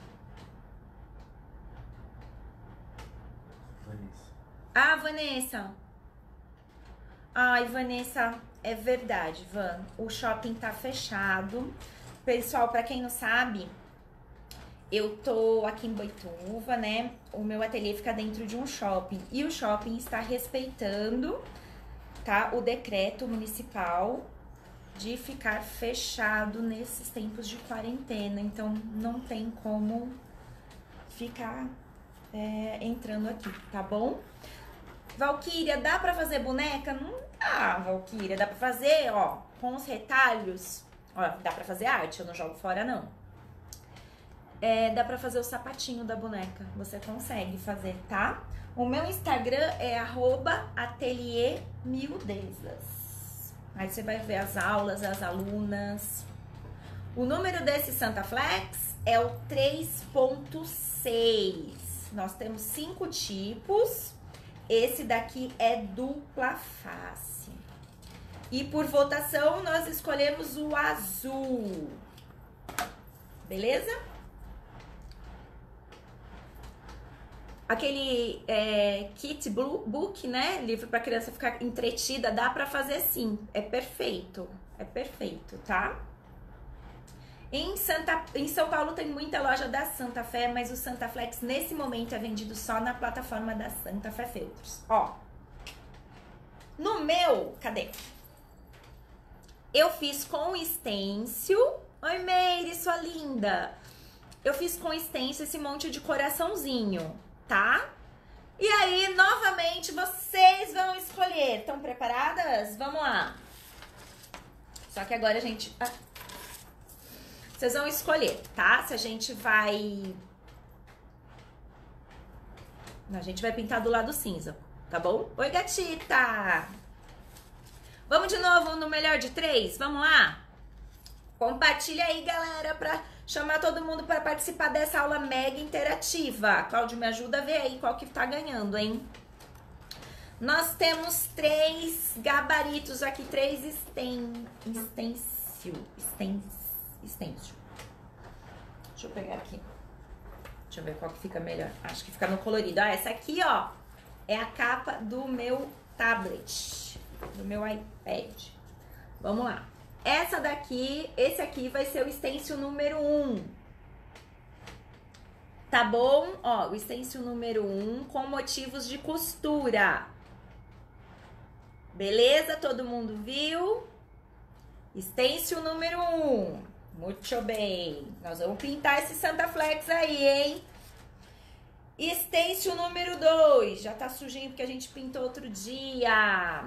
Vanessa. Ah, Vanessa. Ai, Vanessa, é verdade, Van. O shopping tá fechado. Pessoal, pra quem não sabe, eu tô aqui em Boituva, né? O meu ateliê fica dentro de um shopping. E o shopping está respeitando, tá? O decreto municipal de ficar fechado nesses tempos de quarentena. Então, não tem como ficar é, entrando aqui, tá bom? Valquíria, dá pra fazer boneca? Não dá, Valquíria. Dá pra fazer, ó, com os retalhos. Ó, dá pra fazer arte, eu não jogo fora, não. É, dá pra fazer o sapatinho da boneca. Você consegue fazer, tá? O meu Instagram é arroba ateliê mildezas. Aí você vai ver as aulas, as alunas. O número desse Santa Flex é o três ponto seis. Nós temos cinco tipos. Esse daqui é dupla face. E por votação, nós escolhemos o azul. Beleza? Aquele é, kit book, né? Livro para criança ficar entretida, dá pra fazer sim. É perfeito. É perfeito, tá? Em, Santa, em São Paulo tem muita loja da Santa Fé, mas o Santa Flex nesse momento é vendido só na plataforma da Santa Fé Feltros. Ó, no meu, cadê? Eu fiz com stencil. Oi, Meire, sua linda. Eu fiz com stencil esse monte de coraçãozinho, tá? E aí, novamente, vocês vão escolher. Estão preparadas? Vamos lá. Só que agora a gente... Ah. Vocês vão escolher, tá? Se a gente vai... A gente vai pintar do lado cinza, tá bom? Oi, gatita! Vamos de novo no melhor de três? Vamos lá? Compartilha aí, galera, pra chamar todo mundo para participar dessa aula mega interativa. Cláudio, me ajuda a ver aí qual que tá ganhando, hein? Nós temos três gabaritos aqui, três sten... stencil. Stencil. Stencil. Deixa eu pegar aqui. Deixa eu ver qual que fica melhor. Acho que fica no colorido. Ah, essa aqui, ó, é a capa do meu tablet, do meu iPad. Vamos lá. essa daqui, esse aqui vai ser o stencil número um. Tá bom? Ó, o stencil número um com motivos de costura. Beleza? Todo mundo viu? Stencil número um. Muito bem. Nós vamos pintar esse Santa Flex aí, hein? Stencil número dois. Já tá sujinho porque a gente pintou outro dia.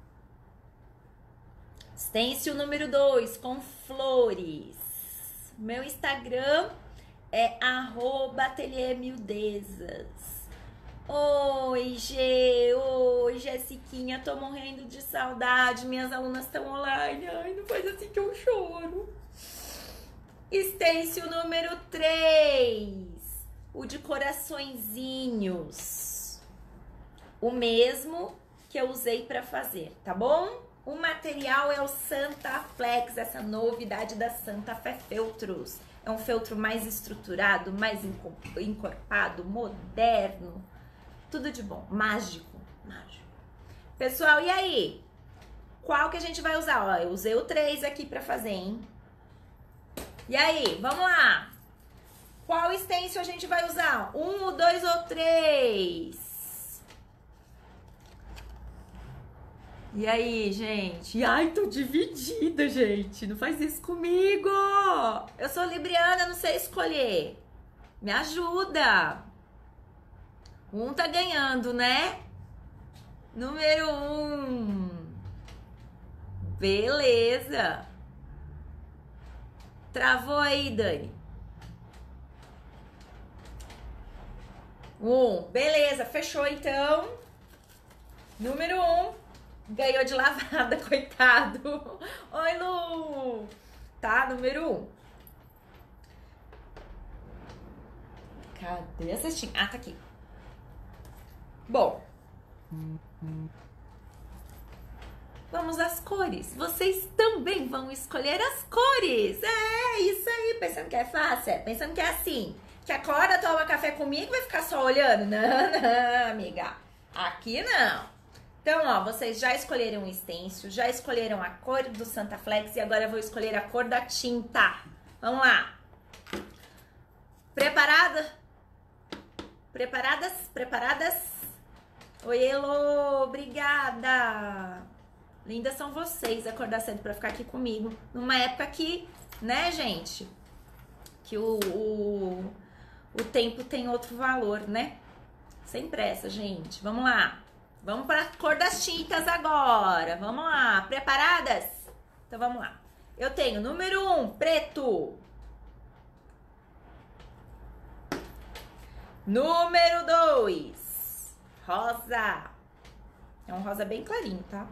Stencil número dois com flores. Meu Instagram é arroba ateliê miudezas. Oi, Gê. Oi, Jessiquinha. Tô morrendo de saudade. Minhas alunas estão online. Ai, não faz assim que eu choro. Stencil número três. O de coraçõezinhos. O mesmo que eu usei pra fazer, tá bom? O material é o Santa Flex, essa novidade da Santa Fé Feltros. É um feltro mais estruturado, mais encorpado, moderno. Tudo de bom, mágico, mágico. Pessoal, e aí? Qual que a gente vai usar? Ó, eu usei o três aqui pra fazer, hein? E aí, vamos lá. Qual stencil a gente vai usar? Um, dois ou três? E aí, gente? Ai, tô dividida, gente. Não faz isso comigo. Eu sou libriana, não sei escolher. Me ajuda. Um tá ganhando, né? Número um. Beleza. Travou aí, Dani. Um. Beleza, fechou então. Número um. Ganhou de lavada, coitado. Oi, Lu. Tá, número um. Cadê a cestinha? Ah, tá aqui. Bom. Vamos às cores. Vocês também vão escolher as cores. É, isso aí. Pensando que é fácil? É. Pensando que é assim. Que acorda, toma café comigo e vai ficar só olhando? Não, não, amiga. Aqui não. Então, ó, vocês já escolheram o stencil, já escolheram a cor do Santa Flex e agora eu vou escolher a cor da tinta. Vamos lá. Preparada? Preparadas? Preparadas? Oi, Elo, obrigada. Lindas são vocês acordar cedo pra ficar aqui comigo. Numa época que, né, gente? Que o, o, o tempo tem outro valor, né? Sem pressa, gente. Vamos lá. Vamos para a cor das tintas agora. Vamos lá. Preparadas? Então vamos lá. Eu tenho número um, preto. Número dois, rosa. É um rosa bem clarinho, tá?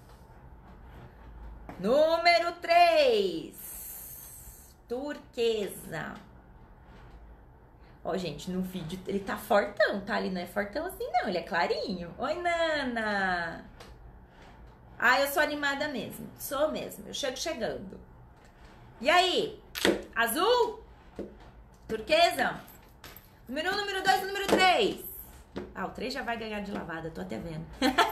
Número três, turquesa. Ó, gente, no vídeo ele tá fortão, tá? Ele não é fortão assim, não. Ele é clarinho. Oi, Nana. Ah, eu sou animada mesmo. Sou mesmo. Eu chego chegando. E aí? Azul? Turquesa? Número um, número dois, número três. Ah, o três já vai ganhar de lavada. Tô até vendo.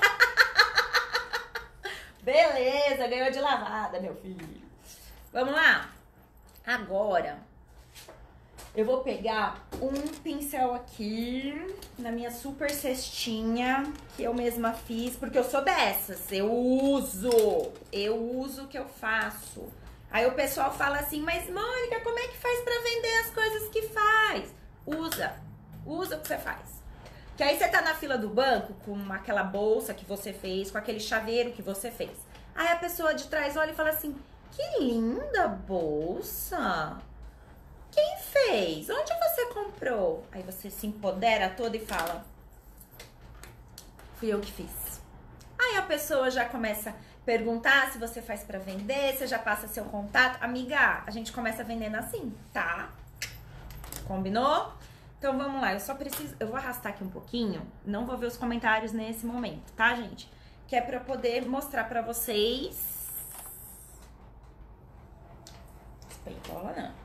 Beleza, ganhou de lavada, meu filho. Vamos lá. Agora... eu vou pegar um pincel aqui na minha super cestinha, que eu mesma fiz, porque eu sou dessas, eu uso, eu uso o que eu faço. Aí o pessoal fala assim, mas Mônica, como é que faz pra vender as coisas que faz? Usa, usa o que você faz. Que aí você tá na fila do banco com aquela bolsa que você fez, com aquele chaveiro que você fez. Aí a pessoa de trás olha e fala assim, que linda bolsa! Quem fez? Onde você comprou? Aí você se empodera toda e fala, fui eu que fiz. Aí a pessoa já começa a perguntar se você faz pra vender, você já passa seu contato. Amiga, a gente começa vendendo assim, tá? Combinou? Então vamos lá, eu só preciso... eu vou arrastar aqui um pouquinho, não vou ver os comentários nesse momento, tá, gente? Que é pra eu poder mostrar pra vocês... Peitola não.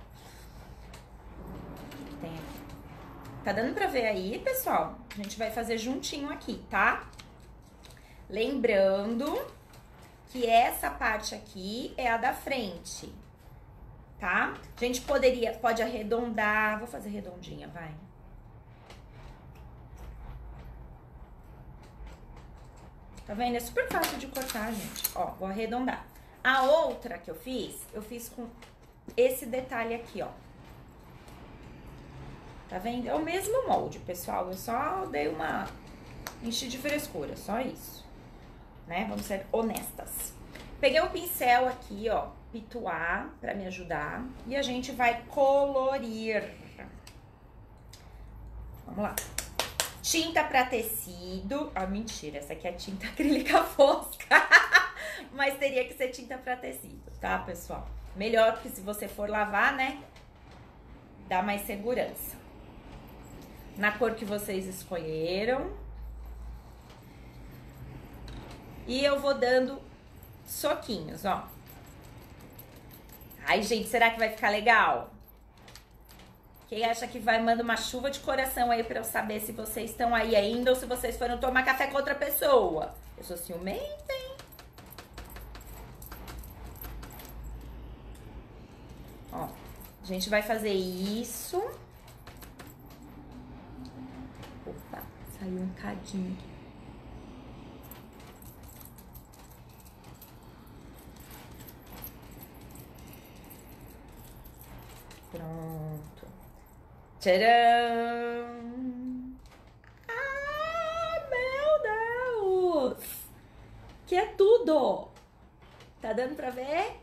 Tem aqui. Tá dando pra ver aí, pessoal? A gente vai fazer juntinho aqui, tá? Lembrando que essa parte aqui é a da frente, tá? A gente poderia, pode arredondar, vou fazer redondinha, vai. Tá vendo? É super fácil de cortar, gente. Ó, vou arredondar. A outra que eu fiz, eu fiz com esse detalhe aqui, ó. Tá vendo? É o mesmo molde, pessoal. Eu só dei uma... enchi de frescura, só isso. Né? Vamos ser honestas. Peguei o pincel aqui, ó, pituar, pra me ajudar. E a gente vai colorir. Vamos lá. Tinta pra tecido. Ah, mentira, essa aqui é tinta acrílica fosca. Mas teria que ser tinta pra tecido, tá, pessoal? Melhor que se você for lavar, né? Dá mais segurança. Na cor que vocês escolheram. E eu vou dando soquinhos, ó. Ai, gente, será que vai ficar legal? Quem acha que vai, manda uma chuva de coração aí pra eu saber se vocês estão aí ainda ou se vocês foram tomar café com outra pessoa. Eu sou ciumenta, hein? Ó, a gente vai fazer isso. Opa, saiu um cadinho. Pronto. Tcharam! Ah, meu Deus! Que é tudo! Tá dando pra ver?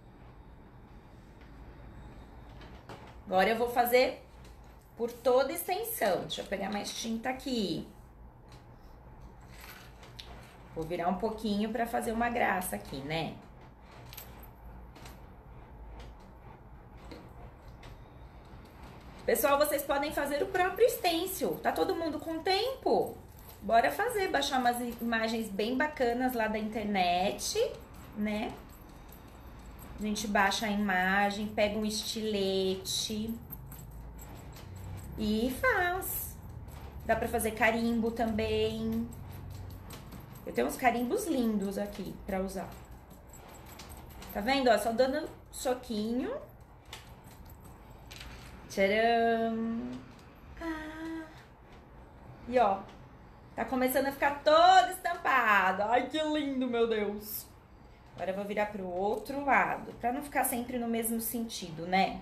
Agora eu vou fazer por toda a extensão. Deixa eu pegar mais tinta aqui. Vou virar um pouquinho pra fazer uma graça aqui, né? Pessoal, vocês podem fazer o próprio stencil. Tá todo mundo com tempo? Bora fazer, baixar umas imagens bem bacanas lá da internet, né? A gente baixa a imagem, pega um estilete e faz. Dá pra fazer carimbo também. Eu tenho uns carimbos lindos aqui pra usar. Tá vendo? Ó, só dando soquinho. Tcharam! Ah. E ó, tá começando a ficar todo estampado. Ai, que lindo, meu Deus! Agora eu vou virar pro outro lado, pra não ficar sempre no mesmo sentido, né?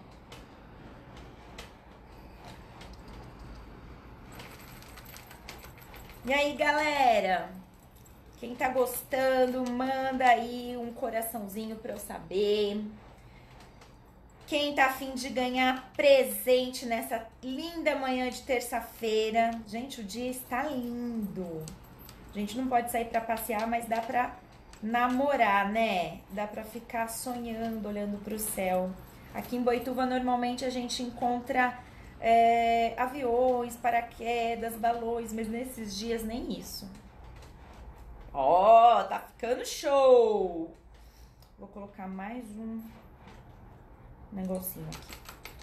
E aí, galera? Quem tá gostando, manda aí um coraçãozinho pra eu saber. Quem tá afim de ganhar presente nessa linda manhã de terça-feira. Gente, o dia está lindo. A gente não pode sair pra passear, mas dá pra namorar, né? Dá pra ficar sonhando, olhando pro céu. Aqui em Boituva, normalmente, a gente encontra é, aviões, paraquedas, balões, mas nesses dias nem isso. Ó, tá ficando show! Vou colocar mais um negocinho aqui.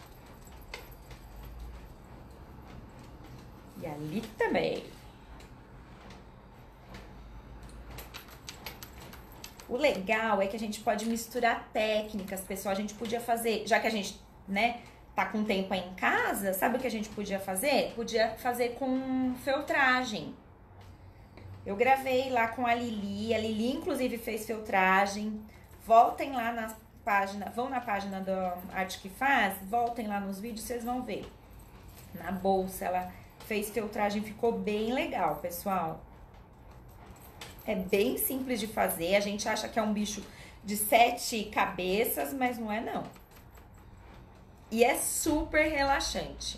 E ali também. O legal é que a gente pode misturar técnicas, pessoal. A gente podia fazer, já que a gente, né, tá com tempo aí em casa, sabe o que a gente podia fazer? Podia fazer com feltragem. Eu gravei lá com a Lili, a Lili inclusive fez feltragem. Voltem lá na página, vão na página da Arte que Faz, voltem lá nos vídeos, vocês vão ver. Na bolsa ela fez feltragem, ficou bem legal, pessoal. É bem simples de fazer, a gente acha que é um bicho de sete cabeças, mas não é não. E é super relaxante.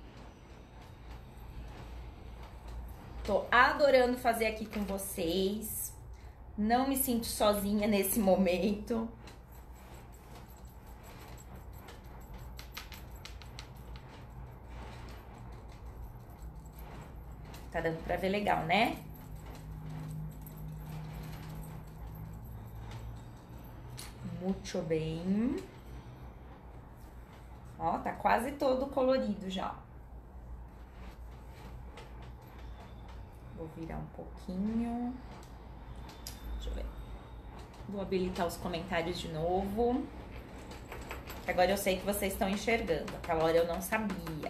Tô adorando fazer aqui com vocês. Não me sinto sozinha nesse momento. Tá dando pra ver legal, né? Muito bem. Ó, tá quase todo colorido já. Vou virar um pouquinho. Deixa eu ver. Vou habilitar os comentários de novo. Agora eu sei que vocês estão enxergando. Aquela hora eu não sabia.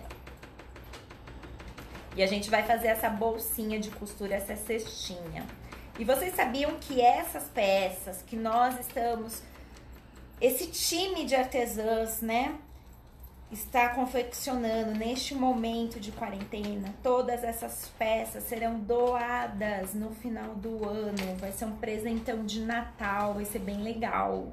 E a gente vai fazer essa bolsinha de costura, essa cestinha. E vocês sabiam que essas peças que nós estamos... Esse time de artesãs, né? Está confeccionando neste momento de quarentena. Todas essas peças serão doadas no final do ano. Vai ser um presentão de Natal, vai ser bem legal.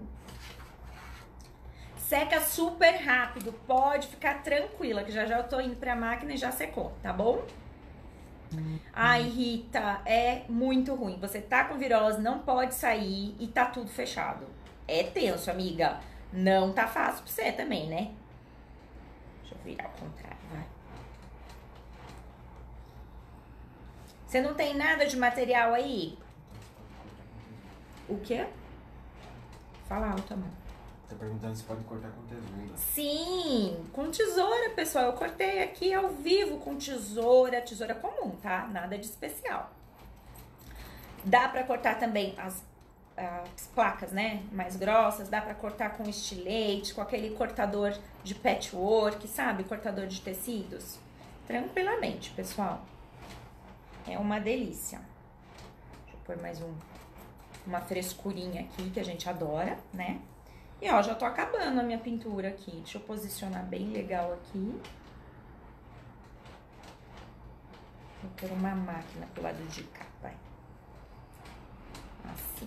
Seca super rápido, pode ficar tranquila, que já já eu tô indo pra máquina e já secou, tá bom? Ai, Rita, é muito ruim. Você tá com virose, não pode sair e tá tudo fechado. É tenso, amiga. Não tá fácil pra você também, né? Deixa eu virar ao contrário, vai. Você não tem nada de material aí? O quê? Fala alto, amor. Tá perguntando se pode cortar com tesoura. Sim, com tesoura, pessoal. Eu cortei aqui ao vivo com tesoura, tesoura comum, tá? Nada de especial. Dá pra cortar também as, as placas, né? Mais grossas. Dá pra cortar com estilete, com aquele cortador de patchwork, sabe? Cortador de tecidos. Tranquilamente, pessoal. É uma delícia. Deixa eu pôr mais um, uma frescurinha aqui, que a gente adora, né? E ó, já tô acabando a minha pintura aqui. Deixa eu posicionar bem legal aqui. Vou pôr uma máquina pro lado de cá, vai. Assim.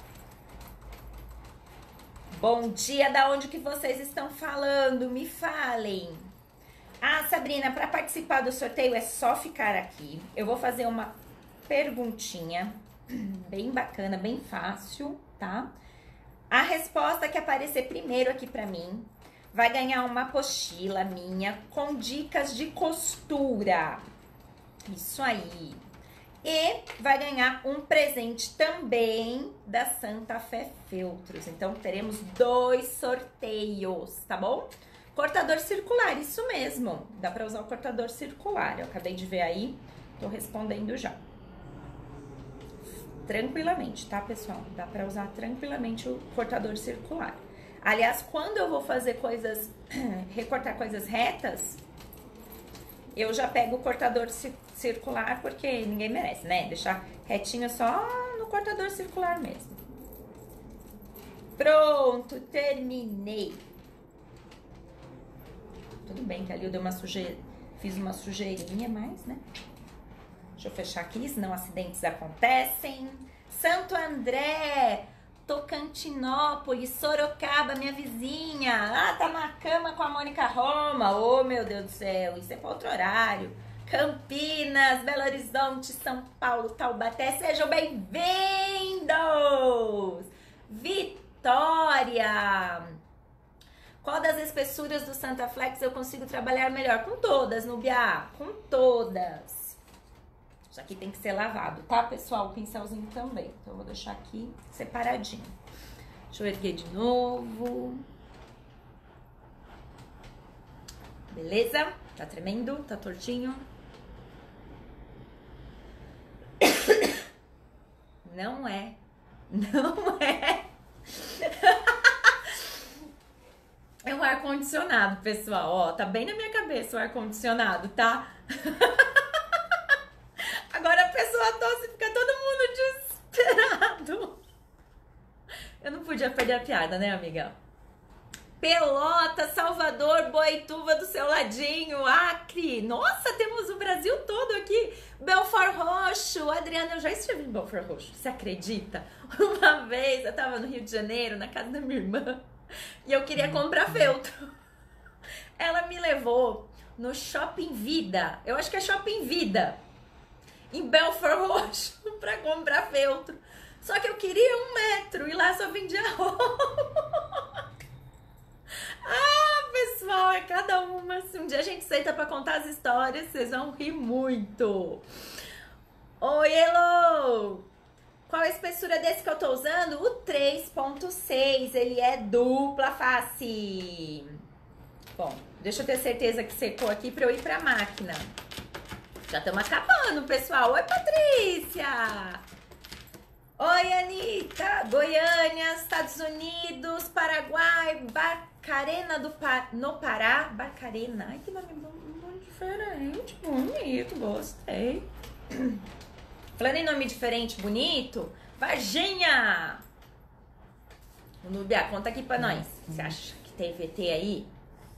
Bom dia, da onde que vocês estão falando? Me falem. Ah, Sabrina, para participar do sorteio é só ficar aqui. Eu vou fazer uma perguntinha bem bacana, bem fácil, tá? A resposta que aparecer primeiro aqui pra mim vai ganhar uma apostila minha com dicas de costura. Isso aí. E vai ganhar um presente também da Santa Fé Feltros. Então, teremos dois sorteios, tá bom? Cortador circular, isso mesmo. Dá pra usar o cortador circular. Eu acabei de ver aí, tô respondendo já. Tranquilamente, tá, pessoal? Dá pra usar tranquilamente o cortador circular. Aliás, quando eu vou fazer coisas, recortar coisas retas, eu já pego o cortador circular, porque ninguém merece, né? Deixar retinho só no cortador circular mesmo. Pronto, terminei. Tudo bem que ali eu dei uma sujeira, fiz uma sujeirinha, mas, né? Deixa eu fechar aqui, senão acidentes acontecem. Santo André, Tocantinópolis, Sorocaba, minha vizinha. Ah, tá na cama com a Mônica Roma. Oh, meu Deus do céu, isso é para outro horário. Campinas, Belo Horizonte, São Paulo, Taubaté, sejam bem-vindos! Vitória! Qual das espessuras do Santa Flex eu consigo trabalhar melhor? Com todas, Nubia, com todas. Isso aqui tem que ser lavado, tá, pessoal? O pincelzinho também. Então, eu vou deixar aqui separadinho. Deixa eu erguer de novo. Beleza? Tá tremendo? Tá tortinho? Não é. Não é. É um ar-condicionado, pessoal. Ó, tá bem na minha cabeça o ar-condicionado, tá? Agora a pessoa tosse e fica todo mundo desesperado. Eu não podia perder a piada, né, amiga? Pelota, Salvador, Boituva do seu ladinho, Acre. Nossa, temos o Brasil todo aqui. Belfort Roxo. Adriana, eu já estive em Belfort Roxo. Você acredita? Uma vez eu tava no Rio de Janeiro, na casa da minha irmã, e eu queria comprar feltro. Ela me levou no Shopping Vida. Eu acho que é Shopping Vida. Em Belfort Roxo, pra comprar feltro. Só que eu queria um metro e lá só vendia roupa. Ah, pessoal, é cada uma. Se um dia a gente senta pra contar as histórias, vocês vão rir muito. Oi, Elo! Qual a espessura desse que eu tô usando? O três ponto seis, ele é dupla face. Bom, deixa eu ter certeza que secou aqui pra eu ir pra máquina. Já estamos acabando, pessoal. Oi, Patrícia! Oi, Anitta. Goiânia, Estados Unidos, Paraguai, Barcarena do Par... no Pará. Barcarena. Ai, que nome bom, diferente, bonito, gostei. Falando em nome diferente, bonito, Varginha. Nubia, conta aqui pra nós. Você acha que tem V T aí?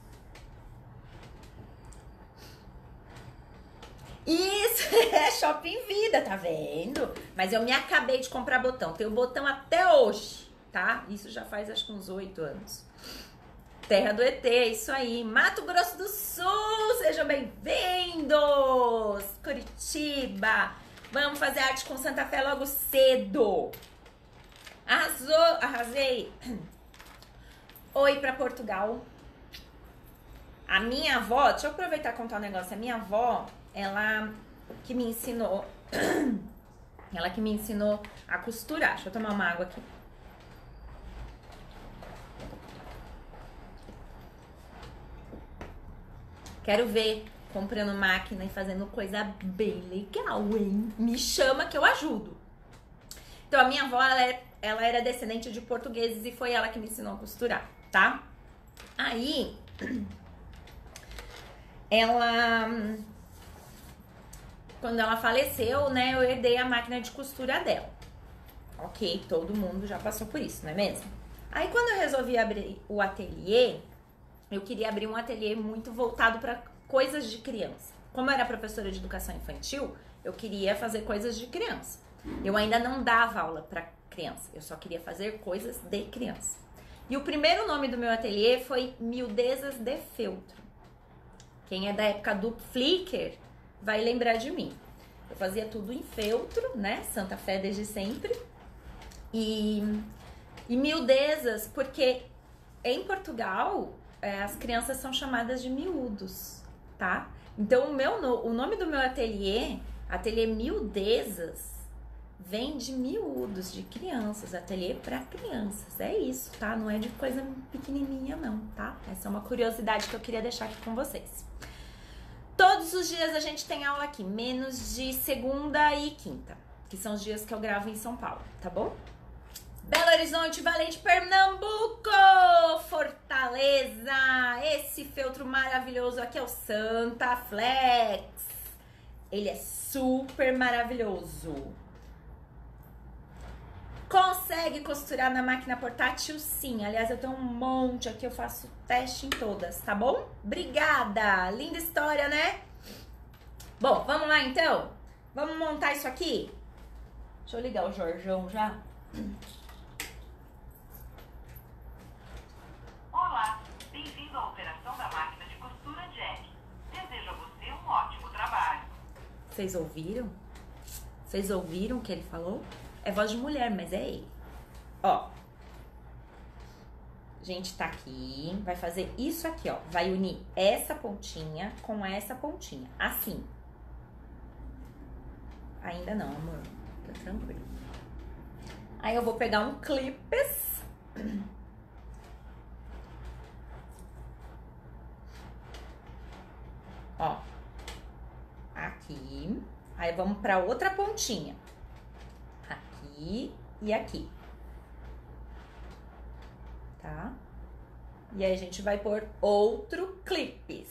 Isso, é Shopping Vida, tá vendo? Mas eu me acabei de comprar botão. Tenho botão até hoje, tá? Isso já faz acho que uns oito anos. Terra do E T, isso aí. Mato Grosso do Sul, sejam bem-vindos! Curitiba, vamos fazer arte com Santa Fé logo cedo. Arrasou, arrasei. Oi pra Portugal. A minha avó, deixa eu aproveitar e contar um negócio. A minha avó, ela que me ensinou, ela que me ensinou a costurar. Deixa eu tomar uma água aqui. Quero ver comprando máquina e fazendo coisa bem legal, hein? Me chama que eu ajudo. Então, a minha avó, ela, é, ela era descendente de portugueses e foi ela que me ensinou a costurar, tá? Aí, ela... Quando ela faleceu, né, eu herdei a máquina de costura dela. Ok, todo mundo já passou por isso, não é mesmo? Aí, quando eu resolvi abrir o ateliê, eu queria abrir um ateliê muito voltado para coisas de criança. Como eu era professora de educação infantil, eu queria fazer coisas de criança. Eu ainda não dava aula para criança, eu só queria fazer coisas de criança. E o primeiro nome do meu ateliê foi Miudezas de Feltro. Quem é da época do Flickr vai lembrar de mim. Eu fazia tudo em feltro, né? Santa Fé desde sempre. E, e miudezas, porque em Portugal é, as crianças são chamadas de miúdos, tá? Então o, meu, o nome do meu ateliê, ateliê Miudezas, vem de miúdos, de crianças, ateliê para crianças. É isso, tá? Não é de coisa pequenininha não, tá? Essa é uma curiosidade que eu queria deixar aqui com vocês. Todos os dias a gente tem aula aqui, menos de segunda e quinta, que são os dias que eu gravo em São Paulo, tá bom? Belo Horizonte, Valente, Pernambuco, Fortaleza, esse feltro maravilhoso aqui é o Santa Flex. Ele é super maravilhoso. Consegue costurar na máquina portátil? Sim. Aliás, eu tenho um monte aqui, eu faço teste em todas, tá bom? Obrigada! Linda história, né? Bom, vamos lá então? Vamos montar isso aqui? Deixa eu ligar o Jorjão já. Olá, bem-vindo à operação da máquina de costura Jack. Desejo a você um ótimo trabalho. Vocês ouviram? Vocês ouviram o que ele falou? É voz de mulher, mas é ele. Ó. A gente tá aqui, vai fazer isso aqui, ó. Vai unir essa pontinha com essa pontinha. Assim. Ainda não, amor. Tá tranquilo. Aí eu vou pegar um clipes. Ó. Aqui. Aí vamos pra outra pontinha. Aqui e aqui. Tá? E aí a gente vai pôr outro clipes.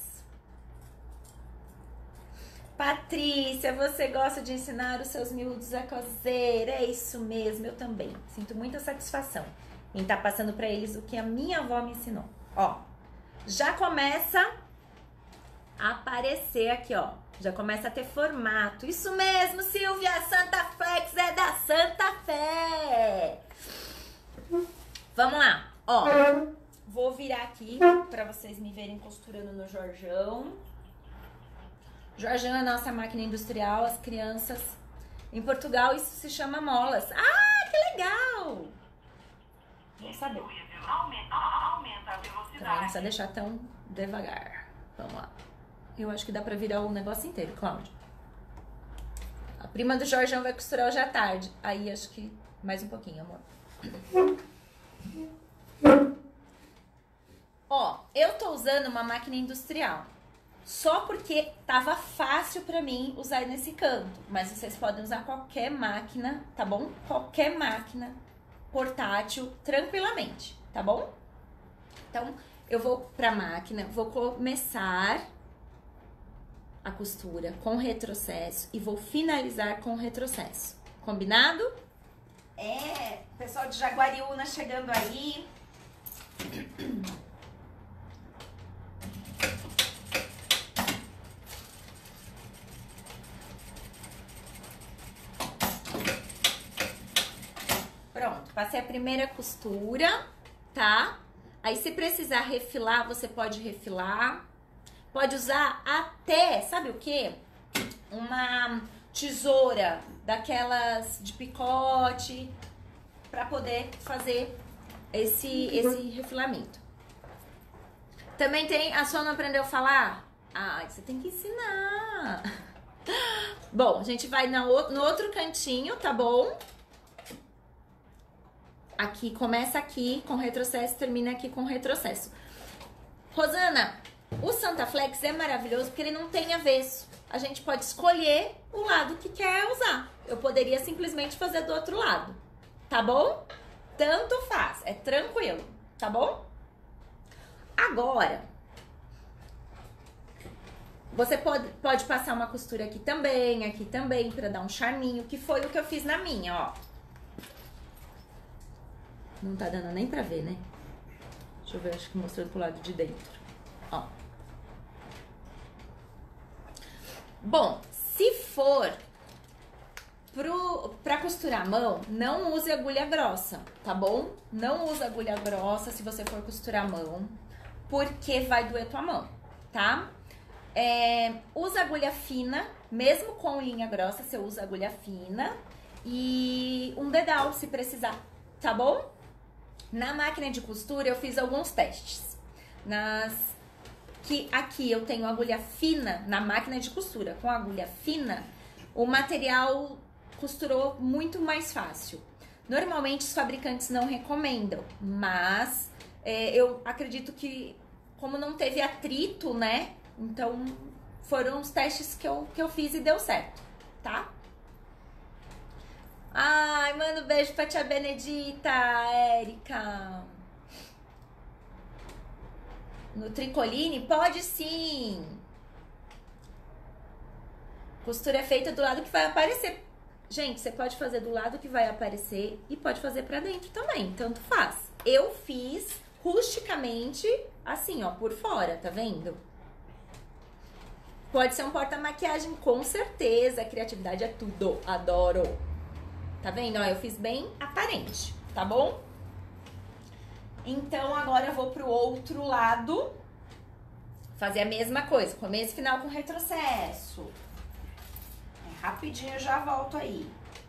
Patrícia, você gosta de ensinar os seus miúdos a cozer? É isso mesmo, eu também. Sinto muita satisfação em estar passando pra eles o que a minha avó me ensinou. Ó, já começa a aparecer aqui, ó. Já começa a ter formato. Isso mesmo, Silvia, Santa Flex é da Santa Fé. Vamos lá, ó. Vou virar aqui pra vocês me verem costurando no Jorjão. Jorjão é a nossa máquina industrial, as crianças. Em Portugal isso se chama molas. Ah, que legal! Vamos saber. Aumenta, aumenta a velocidade. Também não precisa deixar tão devagar. Vamos lá. Eu acho que dá pra virar o negócio inteiro, Cláudia. A prima do Jorjão vai costurar hoje à tarde. Aí acho que mais um pouquinho, amor. Ó, eu tô usando uma máquina industrial. só porque tava fácil pra mim usar nesse canto. Mas vocês podem usar qualquer máquina, tá bom? Qualquer máquina portátil, tranquilamente, tá bom? Então, eu vou pra máquina, vou começar a costura com retrocesso e vou finalizar com retrocesso. Combinado? É, pessoal de Jaguariúna chegando aí. Pronto, passei a primeira costura, tá? Aí se precisar refilar, você pode refilar. Pode usar até, sabe o quê? Uma tesoura daquelas de picote para poder fazer esse, esse refilamento. Também tem, a sua não aprendeu a falar? Ah, você tem que ensinar. Bom, a gente vai no outro cantinho, tá bom? Aqui, começa aqui com retrocesso, termina aqui com retrocesso. Rosana, o Santa Flex é maravilhoso porque ele não tem avesso. A gente pode escolher o lado que quer usar. Eu poderia simplesmente fazer do outro lado, tá bom? Tanto faz, é tranquilo, tá bom? Agora, você pode, pode passar uma costura aqui também, aqui também, pra dar um charminho, que foi o que eu fiz na minha, ó. Não tá dando nem pra ver, né? Deixa eu ver, acho que mostrando pro lado de dentro, ó. Bom, se for pro, pra costurar a mão, não use agulha grossa, tá bom? Não use agulha grossa se você for costurar a mão, porque vai doer tua mão, tá? É, usa agulha fina, mesmo com linha grossa, você usa agulha fina e um dedal se precisar, tá bom? Na máquina de costura eu fiz alguns testes. Nas que aqui eu tenho agulha fina na máquina de costura. Com agulha fina, o material costurou muito mais fácil. Normalmente os fabricantes não recomendam, mas é, eu acredito que como não teve atrito, né? Então foram os testes que eu, que eu fiz e deu certo, tá? Ai, manda um beijo pra tia Benedita, Érica. No tricoline? Pode sim. Costura é feita do lado que vai aparecer. Gente, você pode fazer do lado que vai aparecer e pode fazer pra dentro também, tanto faz. Eu fiz rusticamente, assim, ó, por fora, tá vendo? Pode ser um porta-maquiagem, com certeza. Criatividade é tudo, adoro. Tá vendo? Ó, eu fiz bem aparente, tá bom? Então, agora eu vou pro outro lado, fazer a mesma coisa, começo e final com retrocesso. É, rapidinho eu já volto aí.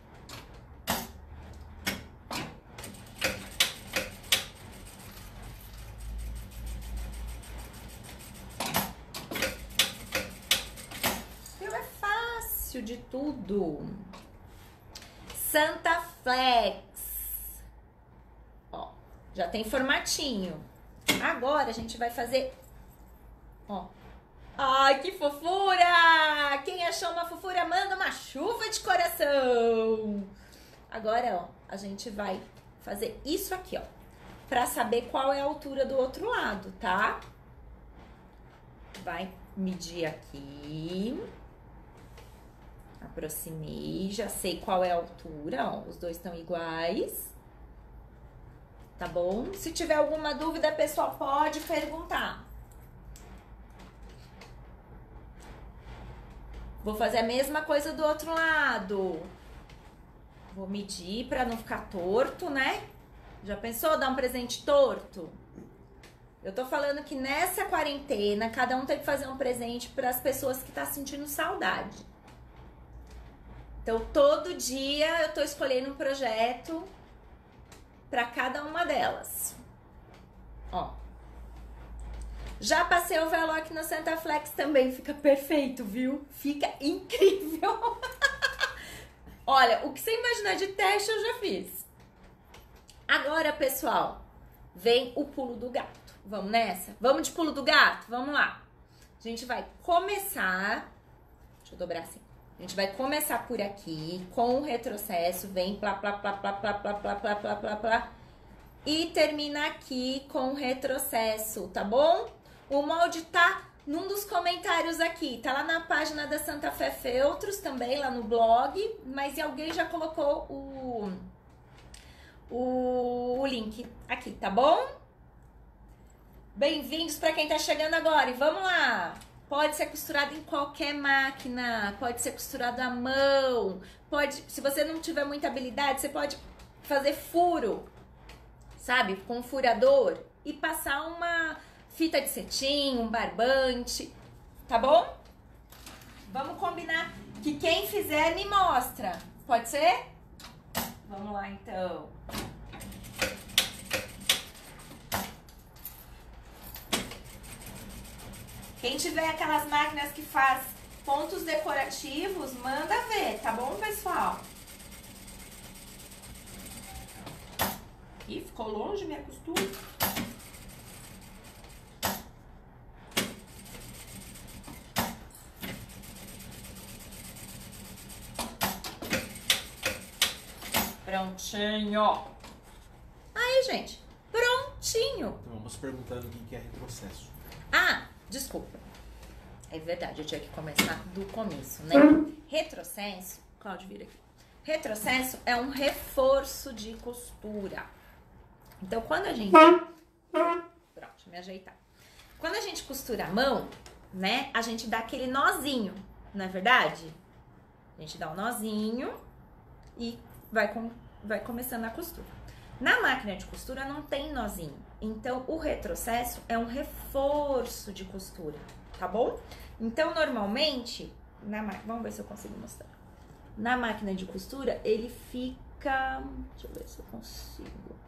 Meu, é fácil de tudo. Santa Flex. Ó. Já tem formatinho. Agora a gente vai fazer, ó. Ai, que fofura! Quem achou uma fofura, manda uma chuva de coração. Agora, ó, a gente vai fazer isso aqui, ó. Pra saber qual é a altura do outro lado, tá? Vai medir aqui. Aproximei, já sei qual é a altura, ó. Os dois estão iguais. Tá bom? Se tiver alguma dúvida, pessoal, pode perguntar. Vou fazer a mesma coisa do outro lado. Vou medir pra não ficar torto, né? Já pensou dar um presente torto? Eu tô falando que nessa quarentena, cada um tem que fazer um presente para as pessoas que tá sentindo saudade. Então, todo dia eu tô escolhendo um projeto para cada uma delas. Ó. Já passei o Veloc no Santa Flex também, fica perfeito, viu? Fica incrível. Olha, o que você imaginar de teste eu já fiz. Agora, pessoal, vem o pulo do gato. Vamos nessa? Vamos de pulo do gato? Vamos lá. A gente vai começar... Deixa eu dobrar assim. A gente vai começar por aqui, com o retrocesso, vem plá, plá, plá, plá, plá, plá, plá, plá, plá, plá, plá, e termina aqui com o retrocesso, tá bom? O molde tá num dos comentários aqui, tá lá na página da Santa Fé Feltros também, lá no blog, mas alguém já colocou o, o, o link aqui, tá bom? Bem-vindos para quem tá chegando agora e vamos lá! Pode ser costurado em qualquer máquina, pode ser costurado à mão, pode, se você não tiver muita habilidade, você pode fazer furo, sabe, com um furador e passar uma fita de cetim, um barbante, tá bom? Vamos combinar que quem fizer me mostra, pode ser? Vamos lá então. Quem tiver aquelas máquinas que faz pontos decorativos, manda ver, tá bom, pessoal? Ih, ficou longe minha costura. Prontinho. Aí, gente, prontinho. Então vamos perguntando o que é retrocesso. Ah, desculpa. É verdade, eu tinha que começar do começo, né? Retrocesso, Cláudio, vira aqui. Retrocesso é um reforço de costura. Então, quando a gente... Pronto, deixa eu me ajeitar. Quando a gente costura a mão, né? A gente dá aquele nozinho, não é verdade? A gente dá um nozinho e vai, com... vai começando a costura. Na máquina de costura não tem nozinho. Então, o retrocesso é um reforço de costura, tá bom? Então, normalmente, na máquina... Vamos ver se eu consigo mostrar. Na máquina de costura, ele fica... Deixa eu ver se eu consigo...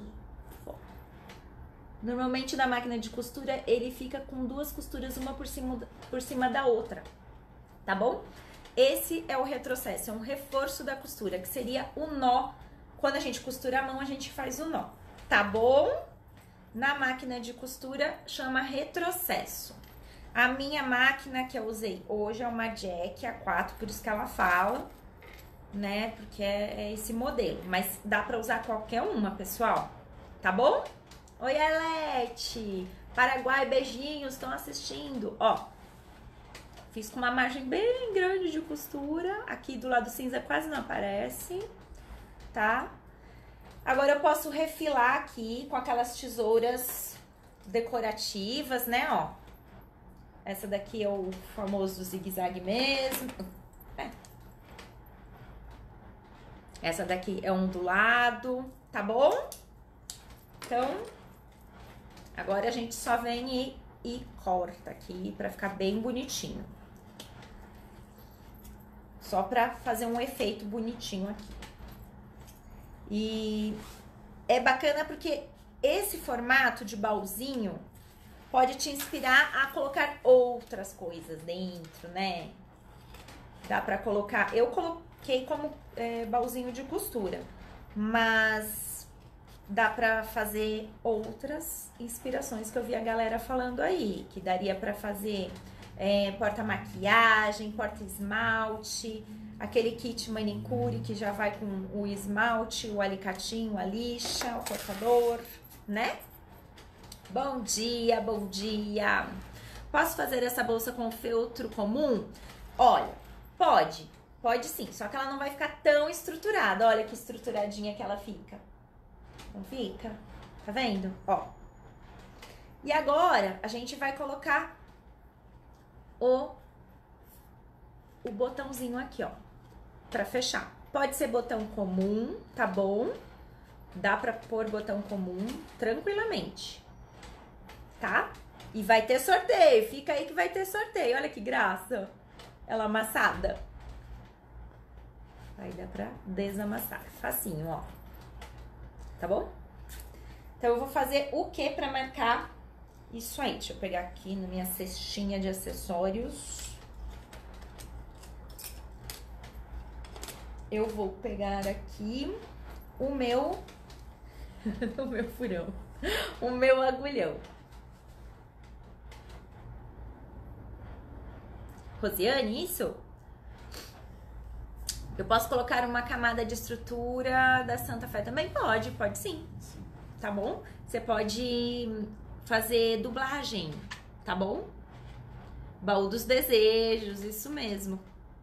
Normalmente, na máquina de costura, ele fica com duas costuras, uma por cima, por cima da outra, tá bom? Esse é o retrocesso, é um reforço da costura, que seria o nó. Quando a gente costura a mão, a gente faz o nó, tá bom? Na máquina de costura, chama retrocesso. A minha máquina que eu usei hoje é uma Jack A quatro, por isso que ela fala, né? Porque é, é esse modelo. Mas dá pra usar qualquer uma, pessoal. Tá bom? Oi, Alete! Paraguai, beijinhos, estão assistindo. Ó, fiz com uma margem bem grande de costura. Aqui do lado cinza quase não aparece, tá? Agora eu posso refilar aqui com aquelas tesouras decorativas, né, ó. Essa daqui é o famoso zigue-zague mesmo. É. Essa daqui é ondulado, tá bom? Então, agora a gente só vem e, e corta aqui pra ficar bem bonitinho. Só pra fazer um efeito bonitinho aqui. E é bacana porque esse formato de baúzinho pode te inspirar a colocar outras coisas dentro, né? Dá pra colocar... Eu coloquei como é, baúzinho de costura, mas dá pra fazer outras inspirações que eu vi a galera falando aí, que daria pra fazer é, porta-maquiagem, porta-esmalte, aquele kit manicure que já vai com o esmalte, o alicatinho, a lixa, o cortador, né? Bom dia, bom dia! Posso fazer essa bolsa com feltro comum? Olha, pode, pode sim, só que ela não vai ficar tão estruturada. Olha que estruturadinha que ela fica. Não fica? Tá vendo? Ó. E agora, a gente vai colocar o, o botãozinho aqui, ó, pra fechar. Pode ser botão comum, tá bom? Dá pra pôr botão comum tranquilamente, tá? E vai ter sorteio, fica aí que vai ter sorteio. Olha que graça, ela amassada. Aí dá pra desamassar, facinho, ó. Tá bom? Então, eu vou fazer o que pra marcar isso aí? Deixa eu pegar aqui na minha cestinha de acessórios. Eu vou pegar aqui o meu... o meu furão. O meu agulhão. Rosiane, isso? Eu posso colocar uma camada de estrutura da Santa Fé também? Pode, pode sim. Sim. Tá bom? Você pode fazer dublagem, tá bom? Baú dos desejos, isso mesmo.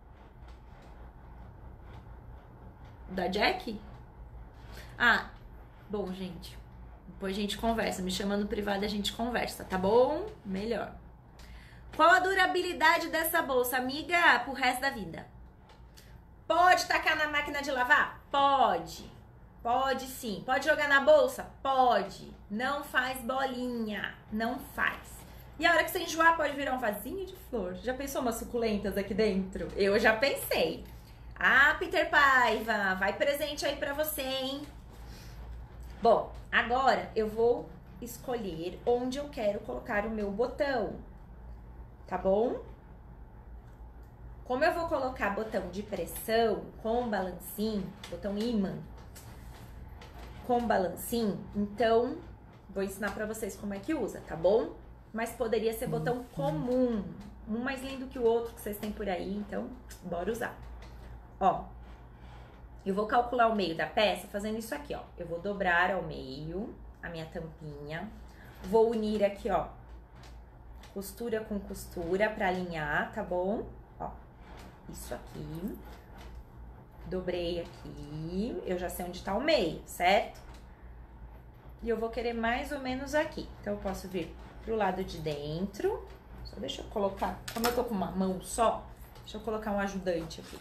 Da Jack? Ah, bom, gente. Depois a gente conversa. Me chama no privado e a gente conversa, tá bom? Melhor. Qual a durabilidade dessa bolsa, amiga, pro resto da vida? Pode tacar na máquina de lavar? Pode. Pode sim. Pode jogar na bolsa? Pode. Não faz bolinha. Não faz. E a hora que você enjoar, pode virar um vasinho de flor. Já pensou umas suculentas aqui dentro? Eu já pensei. Ah, Peter Paiva, vai presente aí pra você, hein? Bom, agora eu vou escolher onde eu quero colocar o meu botão. Tá bom? Como eu vou colocar botão de pressão com balancinho, botão ímã com balancinho, então vou ensinar pra vocês como é que usa, tá bom? Mas poderia ser botão comum, um mais lindo que o outro que vocês têm por aí, então bora usar. Ó, eu vou calcular o meio da peça fazendo isso aqui, ó. Eu vou dobrar ao meio a minha tampinha, vou unir aqui, ó, costura com costura pra alinhar, tá bom? Ó, isso aqui. Dobrei aqui, eu já sei onde tá o meio, certo? E eu vou querer mais ou menos aqui. Então, eu posso vir pro lado de dentro. Só deixa eu colocar, como eu tô com uma mão só, deixa eu colocar um ajudante aqui.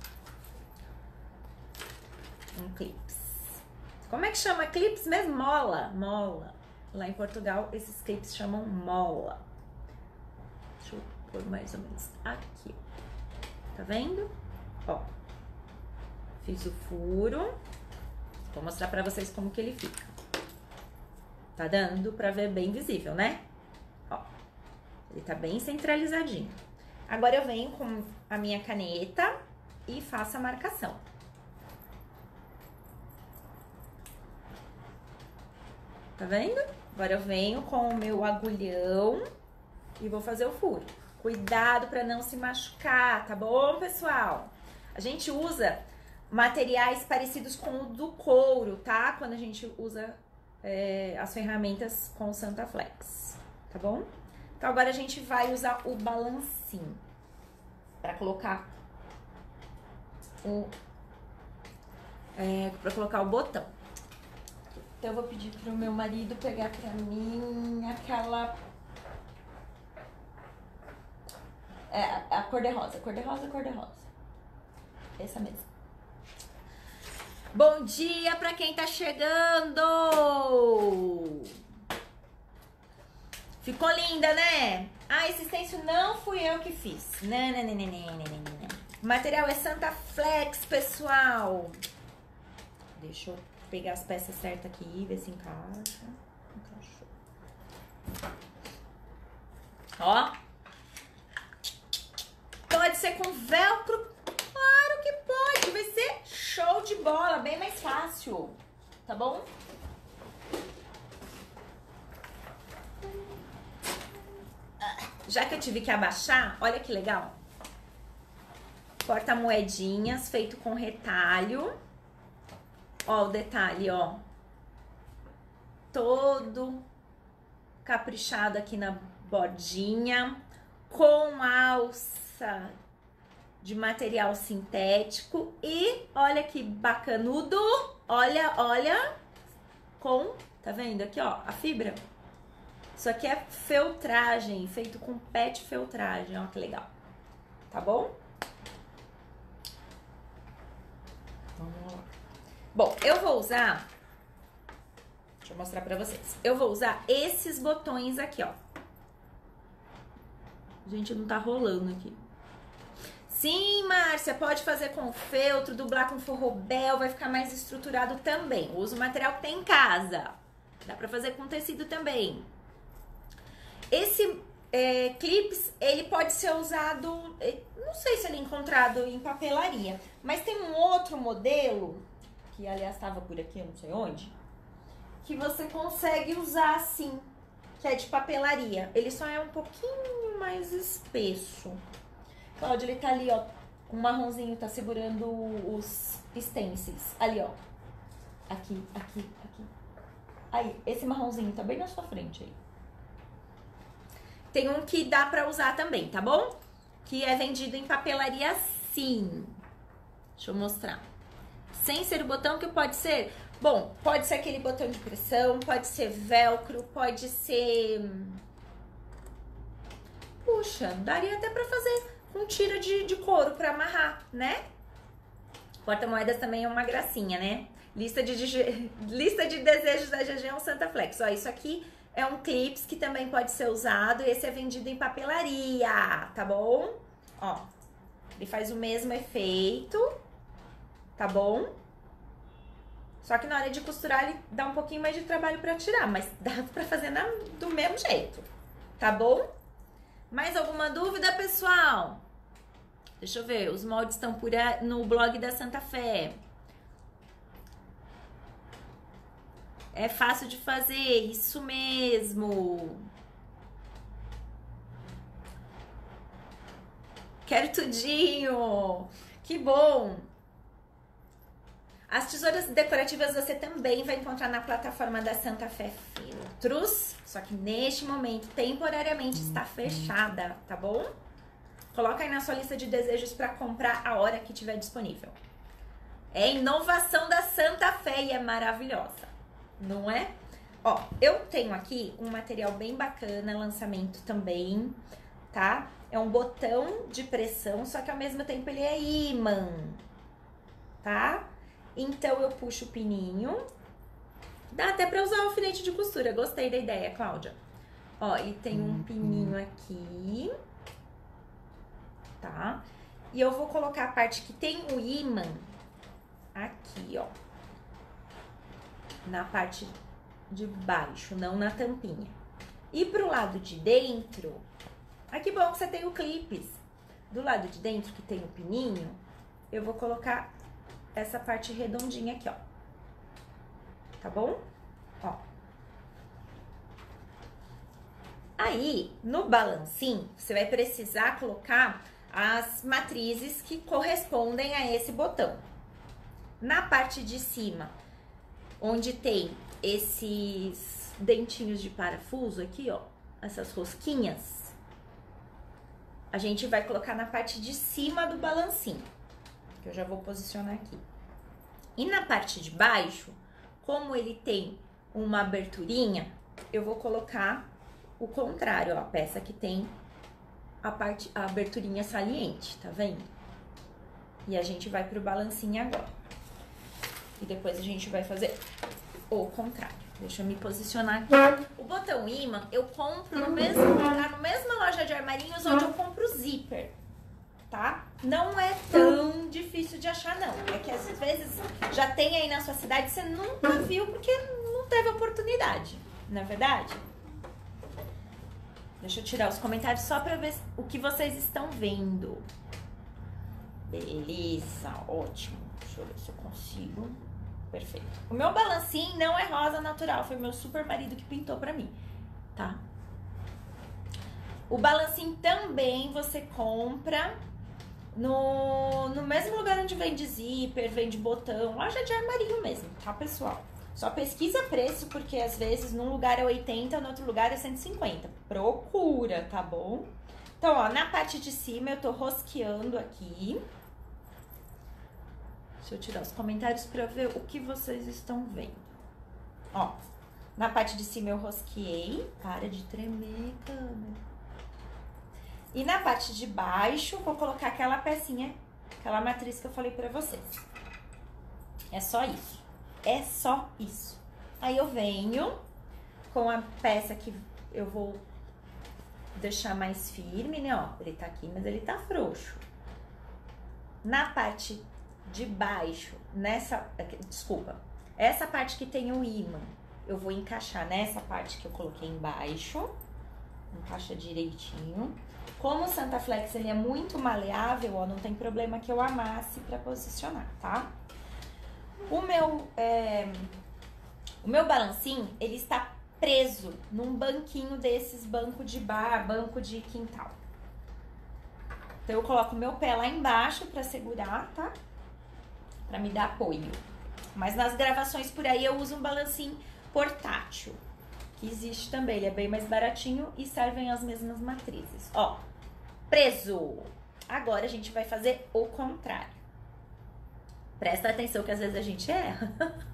Um clips. Como é que chama clips mesmo? Mola. Mola. Lá em Portugal, esses clips chamam mola. Deixa eu pôr mais ou menos aqui. Tá vendo? Ó. Fiz o furo. Vou mostrar pra vocês como que ele fica. Tá dando pra ver bem visível, né? Ó. Ele tá bem centralizadinho. Agora eu venho com a minha caneta e faço a marcação. Tá vendo? Agora eu venho com o meu agulhão e vou fazer o furo. Cuidado pra não se machucar, tá bom, pessoal? A gente usa materiais parecidos com o do couro, tá? Quando a gente usa é, as ferramentas com o Santa Flex, tá bom? Então agora a gente vai usar o balancinho pra colocar o, é, pra colocar o botão. Então eu vou pedir pro meu marido pegar pra mim aquela... É, a cor-de-rosa, cor-de-rosa, cor-de-rosa. Essa mesmo. Bom dia pra quem tá chegando! Ficou linda, né? Ah, esse stencil não fui eu que fiz. Não, não, não, não, não, não, não. O material é Santa Flex, pessoal. Deixa eu pegar as peças certas aqui, ver se encaixa. Encaixou. Ó. Pode ser com velcro? Claro que pode. Vai ser show de bola, bem mais fácil. Tá bom? Já que eu tive que abaixar, olha que legal. Porta-moedinhas feito com retalho. Ó o detalhe, ó. Todo caprichado aqui na bordinha. Com alça de material sintético. E olha que bacanudo. Olha, olha. Com, tá vendo aqui, ó, a fibra. Isso aqui é feltragem, feito com pet feltragem, ó que legal. Tá bom? Vamos lá. Bom, eu vou usar... Deixa eu mostrar pra vocês. Eu vou usar esses botões aqui, ó. Gente, não tá rolando aqui. Sim, Márcia, pode fazer com feltro, dublar com forrobel, vai ficar mais estruturado também. Usa o material que tem em casa. Dá pra fazer com tecido também. Esse é, clips, ele pode ser usado, não sei se ele é encontrado em papelaria, mas tem um outro modelo, que aliás estava por aqui, eu não sei onde, que você consegue usar assim, que é de papelaria. Ele só é um pouquinho mais espesso. Cláudia, ele tá ali, ó. Um marronzinho tá segurando os stencils. Ali, ó. Aqui, aqui, aqui. Aí, esse marronzinho tá bem na sua frente aí. Tem um que dá pra usar também, tá bom? Que é vendido em papelaria sim. Deixa eu mostrar. Sem ser o botão, que pode ser... Bom, pode ser aquele botão de pressão, pode ser velcro, pode ser... Puxa, daria até pra fazer com tira de, de couro pra amarrar, né? Porta-moedas também é uma gracinha, né? Lista de, de, lista de desejos da G G é um Santa Flex. Ó, isso aqui é um clips que também pode ser usado. Esse é vendido em papelaria, tá bom? Ó, ele faz o mesmo efeito, tá bom? Só que na hora de costurar ele dá um pouquinho mais de trabalho pra tirar, mas dá pra fazer na, do mesmo jeito, tá bom? Mais alguma dúvida, pessoal? Deixa eu ver, os moldes estão por a, no blog da Santa Fé. É fácil de fazer, isso mesmo. Quero tudinho. Que bom. As tesouras decorativas você também vai encontrar na plataforma da Santa Fé Filtros. Só que neste momento, temporariamente, está fechada, tá bom? Coloca aí na sua lista de desejos para comprar a hora que tiver disponível. É inovação da Santa Fé e é maravilhosa, não é? Ó, eu tenho aqui um material bem bacana, lançamento também, tá? É um botão de pressão, só que ao mesmo tempo ele é ímã, tá? Então eu puxo o pininho. Dá até pra usar o alfinete de costura, gostei da ideia, Cláudia. Ó, ele tem um pininho aqui, tá? E eu vou colocar a parte que tem o ímã aqui, ó. Na parte de baixo, não na tampinha. E pro lado de dentro, ah, que bom que você tem o clips. Do lado de dentro, que tem o pininho, eu vou colocar essa parte redondinha aqui, ó. Tá bom? Ó. Aí, no balancinho, você vai precisar colocar as matrizes que correspondem a esse botão. Na parte de cima, onde tem esses dentinhos de parafuso aqui, ó, essas rosquinhas, a gente vai colocar na parte de cima do balancinho, que eu já vou posicionar aqui. E na parte de baixo, como ele tem uma aberturinha, eu vou colocar o contrário, ó, a peça que tem a parte, a aberturinha saliente, tá vendo? E a gente vai pro balancinho agora. E depois a gente vai fazer o contrário. Deixa eu me posicionar aqui. O botão ímã eu compro no mesmo lugar, na mesma loja de armarinhos onde eu compro o zíper, tá? Não é tão difícil de achar, não. É que às vezes já tem aí na sua cidade, você nunca viu porque não teve oportunidade, não é verdade? Deixa eu tirar os comentários só pra ver o que vocês estão vendo. Beleza, ótimo. Deixa eu ver se eu consigo. Perfeito. O meu balancinho não é rosa natural, foi meu super marido que pintou pra mim, tá? O balancinho também você compra no, no mesmo lugar onde vende zíper, vende botão, loja de armarinho mesmo, tá, pessoal? Só pesquisa preço, porque às vezes num lugar é oitenta, no outro lugar é cento e cinquenta. Procura, tá bom? Então, ó, na parte de cima eu tô rosqueando aqui. Deixa eu tirar os comentários pra ver o que vocês estão vendo. Ó, na parte de cima eu rosqueei. Para de tremer, câmera. E na parte de baixo, vou colocar aquela pecinha, aquela matriz que eu falei pra vocês. É só isso. É só isso. Aí eu venho com a peça que eu vou deixar mais firme, né? Ó, ele tá aqui, mas ele tá frouxo. Na parte de baixo, nessa... Desculpa. Essa parte que tem o ímã, eu vou encaixar nessa parte que eu coloquei embaixo. Encaixa direitinho. Como o Santa Flex, ele é muito maleável, ó, não tem problema que eu amasse pra posicionar, tá? O meu, é, o meu balancinho, ele está preso num banquinho desses, banco de bar, banco de quintal. Então eu coloco meu pé lá embaixo pra segurar, tá? Pra me dar apoio. Mas nas gravações por aí eu uso um balancinho portátil, que existe também, ele é bem mais baratinho e servem as mesmas matrizes. Ó, preso! Agora a gente vai fazer o contrário. Presta atenção que às vezes a gente erra.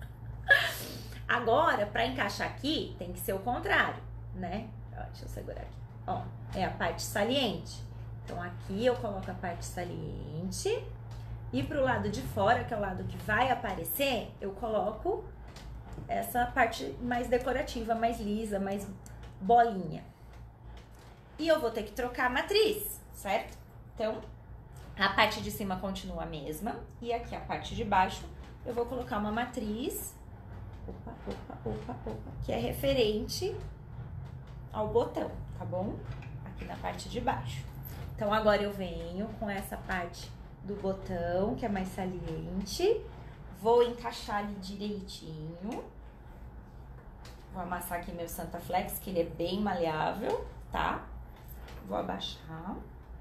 Agora, pra encaixar aqui, tem que ser o contrário, né? Ó, deixa eu segurar aqui. Ó, é a parte saliente. Então aqui eu coloco a parte saliente e pro lado de fora, que é o lado que vai aparecer, eu coloco essa parte mais decorativa, mais lisa, mais bolinha. E eu vou ter que trocar a matriz, certo? Então, a parte de cima continua a mesma e aqui a parte de baixo eu vou colocar uma matriz, opa, opa, opa, opa, que é referente ao botão, tá bom? Aqui na parte de baixo. Então, agora eu venho com essa parte do botão, que é mais saliente, vou encaixar ali direitinho. Vou amassar aqui meu Santa Flex, que ele é bem maleável, tá? Vou abaixar.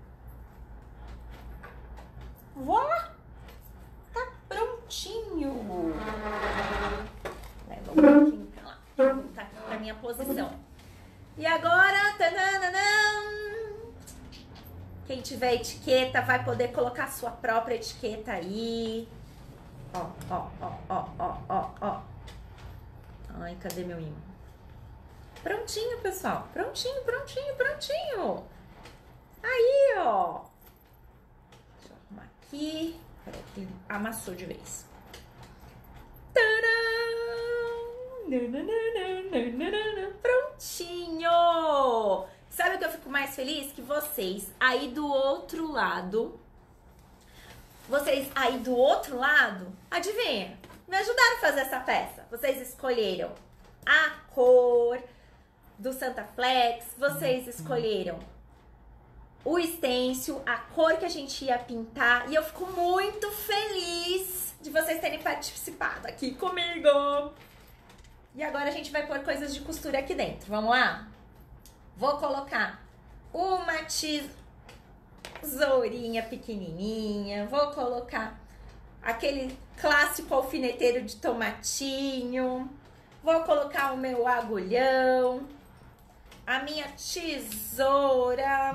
Voilá! Tá prontinho! Leva um pouquinho pra lá, vou voltar aqui pra minha posição. E agora, tananana, quem tiver etiqueta vai poder colocar sua própria etiqueta aí. Ó, ó, ó, ó, ó, ó, ó. Ai, cadê meu imã? Prontinho, pessoal. Prontinho, prontinho, prontinho. Aí, ó. Deixa eu arrumar aqui. Peraí que amassou de vez. Prontinho! Sabe o que eu fico mais feliz? Que vocês aí do outro lado, vocês aí do outro lado, adivinha? Me ajudaram a fazer essa peça. Vocês escolheram a cor do Santa Flex, vocês escolheram o stencil, a cor que a gente ia pintar. E eu fico muito feliz de vocês terem participado aqui comigo. E agora a gente vai pôr coisas de costura aqui dentro. Vamos lá? Vou colocar uma tesourinha pequenininha. Vou colocar aquele clássico alfineteiro de tomatinho. Vou colocar o meu agulhão. A minha tesoura.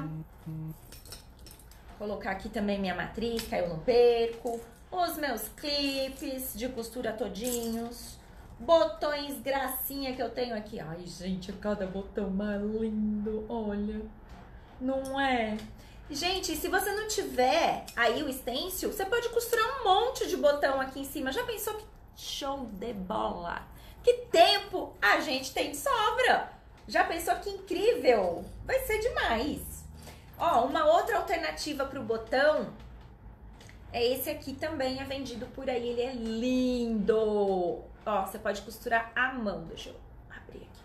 Vou colocar aqui também minha matriz, que aí eu não perco. Os meus clipes de costura todinhos. Botões gracinha que eu tenho aqui. Ai, gente, cada botão mais lindo, olha. Não é? Gente, se você não tiver aí o stencil, você pode costurar um monte de botão aqui em cima. Já pensou que show de bola? Que tempo a gente tem de sobra? Já pensou que incrível? Vai ser demais. Ó, uma outra alternativa pro botão é esse aqui também, é vendido por aí. Ele é lindo. Ó, você pode costurar à mão. Deixa eu abrir aqui.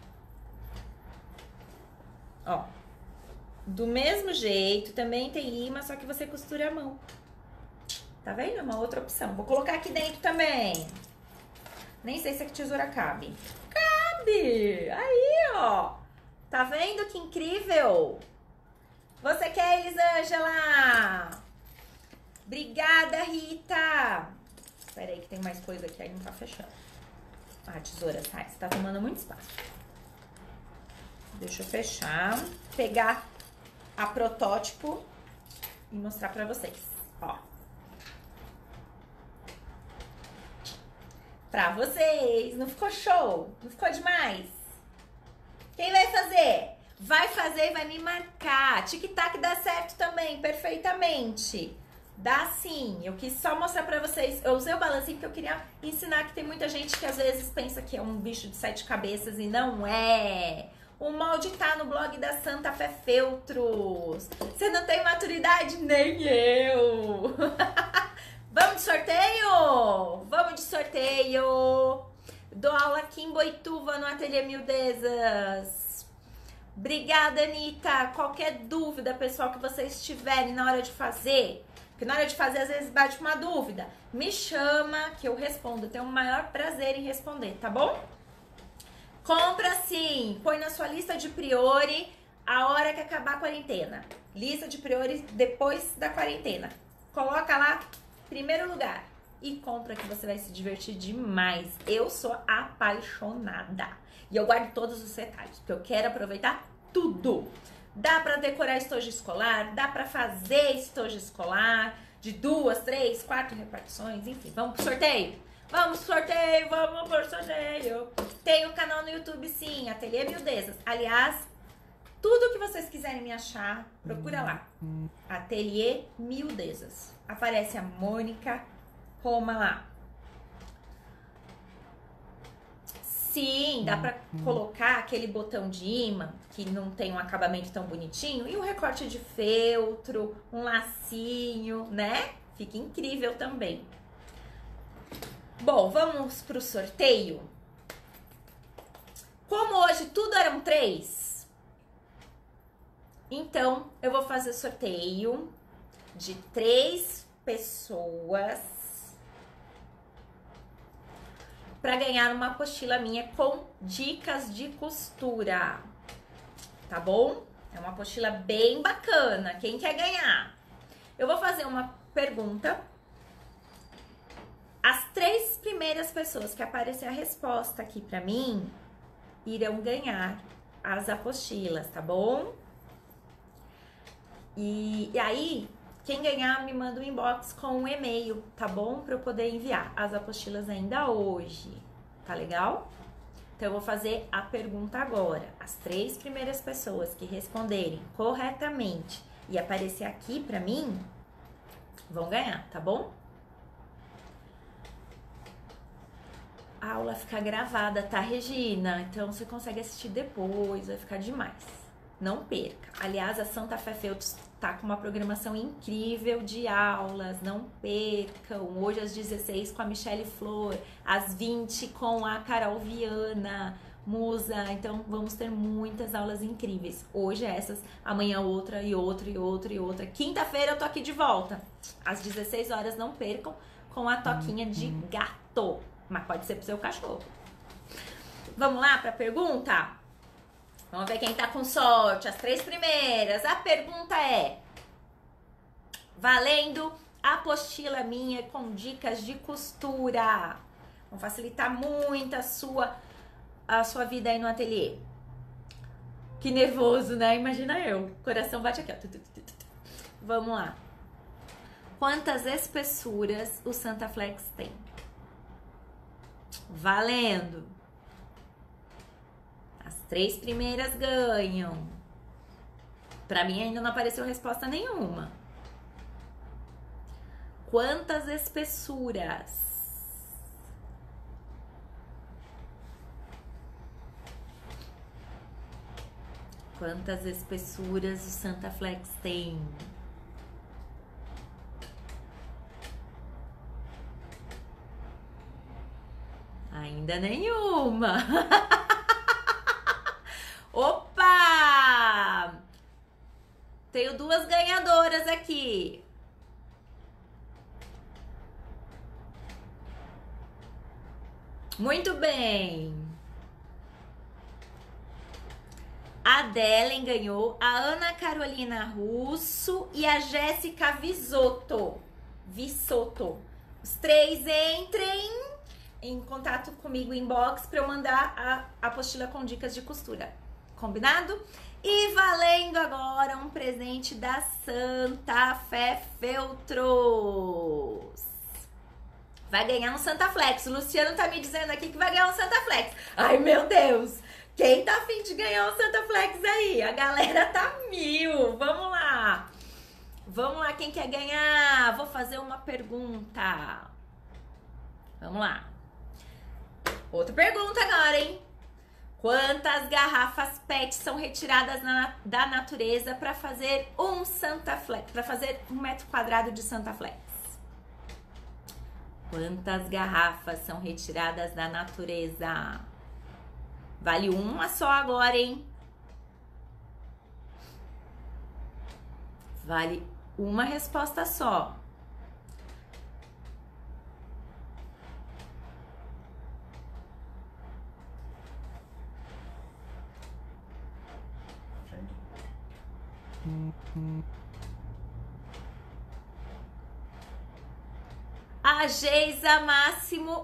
Ó. Do mesmo jeito, também tem imã, só que você costura à mão. Tá vendo? É uma outra opção. Vou colocar aqui dentro também. Nem sei se a tesoura cabe. Cabe! Aí, ó. Tá vendo que incrível? Você quer, Elisângela? Obrigada, Rita. Espera aí que tem mais coisa aqui, aí não tá fechando. Ah, tesoura, sai. Você tá tomando muito espaço. Deixa eu fechar. Pegar a protótipo e mostrar pra vocês, ó. Pra vocês. Não ficou show? Não ficou demais? Quem vai fazer? Vai fazer e vai me marcar. Tic-tac dá certo também, perfeitamente. Dá sim. Eu quis só mostrar pra vocês. Eu usei o balancinho porque eu queria ensinar que tem muita gente que às vezes pensa que é um bicho de sete cabeças e não é. O molde tá no blog da Santa Fé Feltros. Você não tem maturidade? Nem eu. Vamos de sorteio? Vamos de sorteio. Dou aula aqui em Boituva, no Ateliê Mildezas. Obrigada, Anitta. Qualquer dúvida, pessoal, que vocês tiverem na hora de fazer, porque na hora de fazer, às vezes, bate uma dúvida, me chama que eu respondo. Eu tenho o maior prazer em responder, tá bom? Compra sim, põe na sua lista de priori a hora que acabar a quarentena. Lista de prioridades depois da quarentena. Coloca lá, primeiro lugar. E compra que você vai se divertir demais. Eu sou apaixonada. E eu guardo todos os detalhes, porque eu quero aproveitar tudo. Dá pra decorar estojo escolar, dá pra fazer estojo escolar de duas, três, quatro repartições, enfim. Vamos pro sorteio? Vamos pro sorteio, vamos pro sorteio. Tem um canal no YouTube, sim, Ateliê Miudezas. Aliás, tudo que vocês quiserem me achar, procura lá. Ateliê Miudezas. Aparece a Mônica Roma lá. Sim, dá pra colocar aquele botão de imã que não tem um acabamento tão bonitinho e um recorte de feltro, um lacinho, né? Fica incrível também. Bom, vamos pro sorteio. Como hoje tudo eram três, então eu vou fazer sorteio de três pessoas para ganhar uma apostila minha com dicas de costura, tá bom? É uma apostila bem bacana. Quem quer ganhar? Eu vou fazer uma pergunta. As três primeiras pessoas que aparecer a resposta aqui para mim irão ganhar as apostilas, tá bom? E, e aí, quem ganhar me manda um inbox com um e-mail, tá bom? Para eu poder enviar as apostilas ainda hoje, tá legal? Então eu vou fazer a pergunta agora. As três primeiras pessoas que responderem corretamente e aparecer aqui para mim vão ganhar, tá bom? A aula fica gravada, tá, Regina? Então você consegue assistir depois, vai ficar demais. Não perca. Aliás, a Santa Fé Feltros tá com uma programação incrível de aulas, não percam. Hoje às dezesseis com a Michelle Flor, às vinte com a Carol Viana, Musa. Então vamos ter muitas aulas incríveis. Hoje essas, amanhã outra e outra e outra e outra. Quinta-feira eu tô aqui de volta. Às dezesseis horas, não percam, com a toquinha de gato. Mas pode ser pro seu cachorro. Vamos lá pra pergunta? Vamos ver quem tá com sorte. As três primeiras. A pergunta é: valendo apostila minha com dicas de costura. Vão facilitar muito a sua, a sua vida aí no ateliê. Que nervoso, né? Imagina eu. O coração bate aqui, ó. Vamos lá. Quantas espessuras o Santa Flex tem? Valendo! As três primeiras ganham. Pra mim ainda não apareceu resposta nenhuma. Quantas espessuras? Quantas espessuras o Santa Flex tem? Ainda nenhuma. Opa! Tenho duas ganhadoras aqui. Muito bem. A Delen ganhou, a Ana Carolina Russo e a Jéssica Visotto. Visotto. Os três entrem em contato comigo, inbox, para eu mandar a apostila com dicas de costura. Combinado? E valendo agora um presente da Santa Fé Feltros. Vai ganhar um Santa Flex. O Luciano tá me dizendo aqui que vai ganhar um Santa Flex. Ai, meu Deus! Quem tá afim de ganhar um Santa Flex aí? A galera tá mil. Vamos lá. Vamos lá, quem quer ganhar? Vou fazer uma pergunta. Vamos lá. Outra pergunta agora, hein? Quantas garrafas P E T são retiradas na, da natureza para fazer um Santa Flex, para fazer um metro quadrado de Santa Flex? Quantas garrafas são retiradas da natureza? Vale uma só agora, hein? Vale uma resposta só. A Geisa Máximo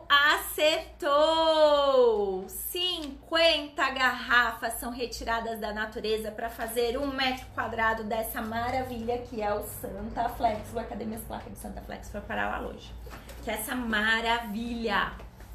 acertou! cinquenta garrafas são retiradas da natureza para fazer um metro quadrado dessa maravilha que é o Santa Flex. O Academias Placa de Santa Flex foi para lá hoje. Que é essa maravilha!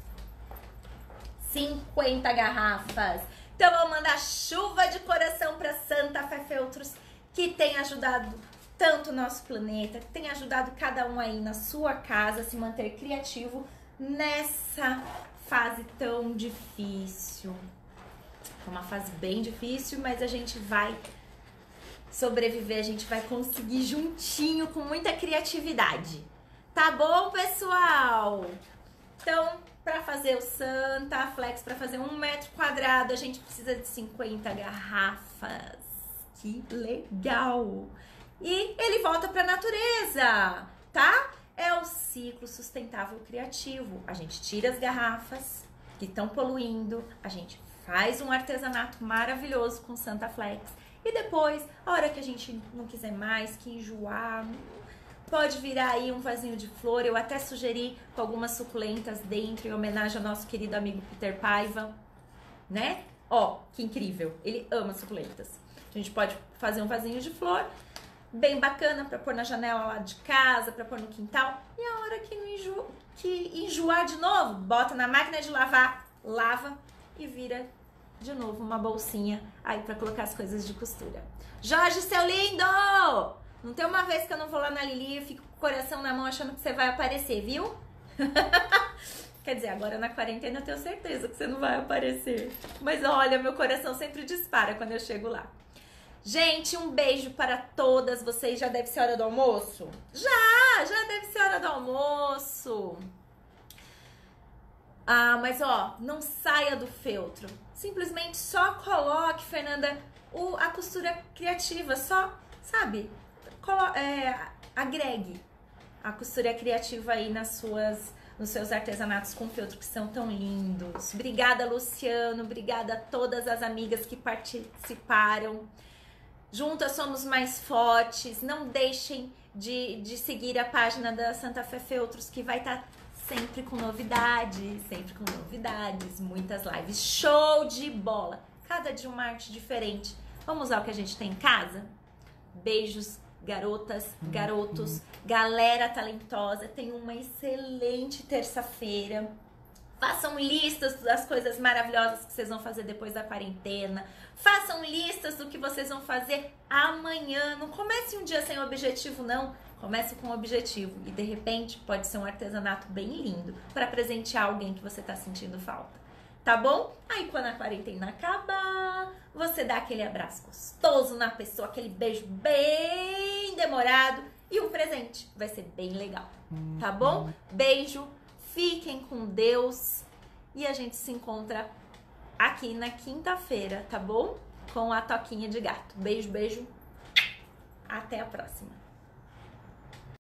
cinquenta garrafas. Então eu vou mandar chuva de coração para Santa Fé Feltros, que tem ajudado tanto o nosso planeta, que tem ajudado cada um aí na sua casa a se manter criativo nessa fase tão difícil. É uma fase bem difícil, mas a gente vai sobreviver, a gente vai conseguir juntinho com muita criatividade. Tá bom, pessoal? Então, para fazer o Santa Flex, para fazer um metro quadrado, a gente precisa de cinquenta garrafas. Que legal! E ele volta para a natureza, tá? É o ciclo sustentável criativo. A gente tira as garrafas que estão poluindo, a gente faz um artesanato maravilhoso com Santa Flex. E depois, a hora que a gente não quiser mais, que enjoar, pode virar aí um vasinho de flor. Eu até sugeri com algumas suculentas dentro, em homenagem ao nosso querido amigo Peter Paiva, né? Ó, que incrível, ele ama suculentas. A gente pode fazer um vasinho de flor bem bacana para pôr na janela lá de casa, para pôr no quintal. E a hora que, não enjo... que enjoar de novo, bota na máquina de lavar, lava e vira de novo uma bolsinha aí para colocar as coisas de costura. Jorge, seu lindo! Não tem uma vez que eu não vou lá na Lili e fico com o coração na mão achando que você vai aparecer, viu? Quer dizer, agora na quarentena eu tenho certeza que você não vai aparecer. Mas olha, meu coração sempre dispara quando eu chego lá. Gente, um beijo para todas vocês. Já deve ser hora do almoço? Já, já deve ser hora do almoço. Ah, mas ó, não saia do feltro. Simplesmente só coloque, Fernanda, o, a costura criativa. Só, sabe, colo, é, agregue a costura criativa aí nas suas, nos seus artesanatos com feltro que são tão lindos. Obrigada, Luciano. Obrigada a todas as amigas que participaram. Juntas somos mais fortes. Não deixem de, de seguir a página da Santa Fé Feltros, que vai estar sempre com novidades, sempre com novidades, muitas lives. Show de bola! Cada dia uma arte diferente. Vamos usar o que a gente tem em casa? Beijos, garotas, garotos, galera talentosa. Tenham uma excelente terça-feira. Façam listas das coisas maravilhosas que vocês vão fazer depois da quarentena. Façam listas do que vocês vão fazer amanhã. Não comece um dia sem objetivo, não. Comece com um objetivo. E, de repente, pode ser um artesanato bem lindo para presentear alguém que você está sentindo falta. Tá bom? Aí, quando a quarentena acabar, você dá aquele abraço gostoso na pessoa, aquele beijo bem demorado e um presente. Vai ser bem legal. Tá bom? Beijo. Fiquem com Deus e a gente se encontra aqui na quinta-feira, tá bom? Com a Toquinha de Gato. Beijo, beijo. Até a próxima.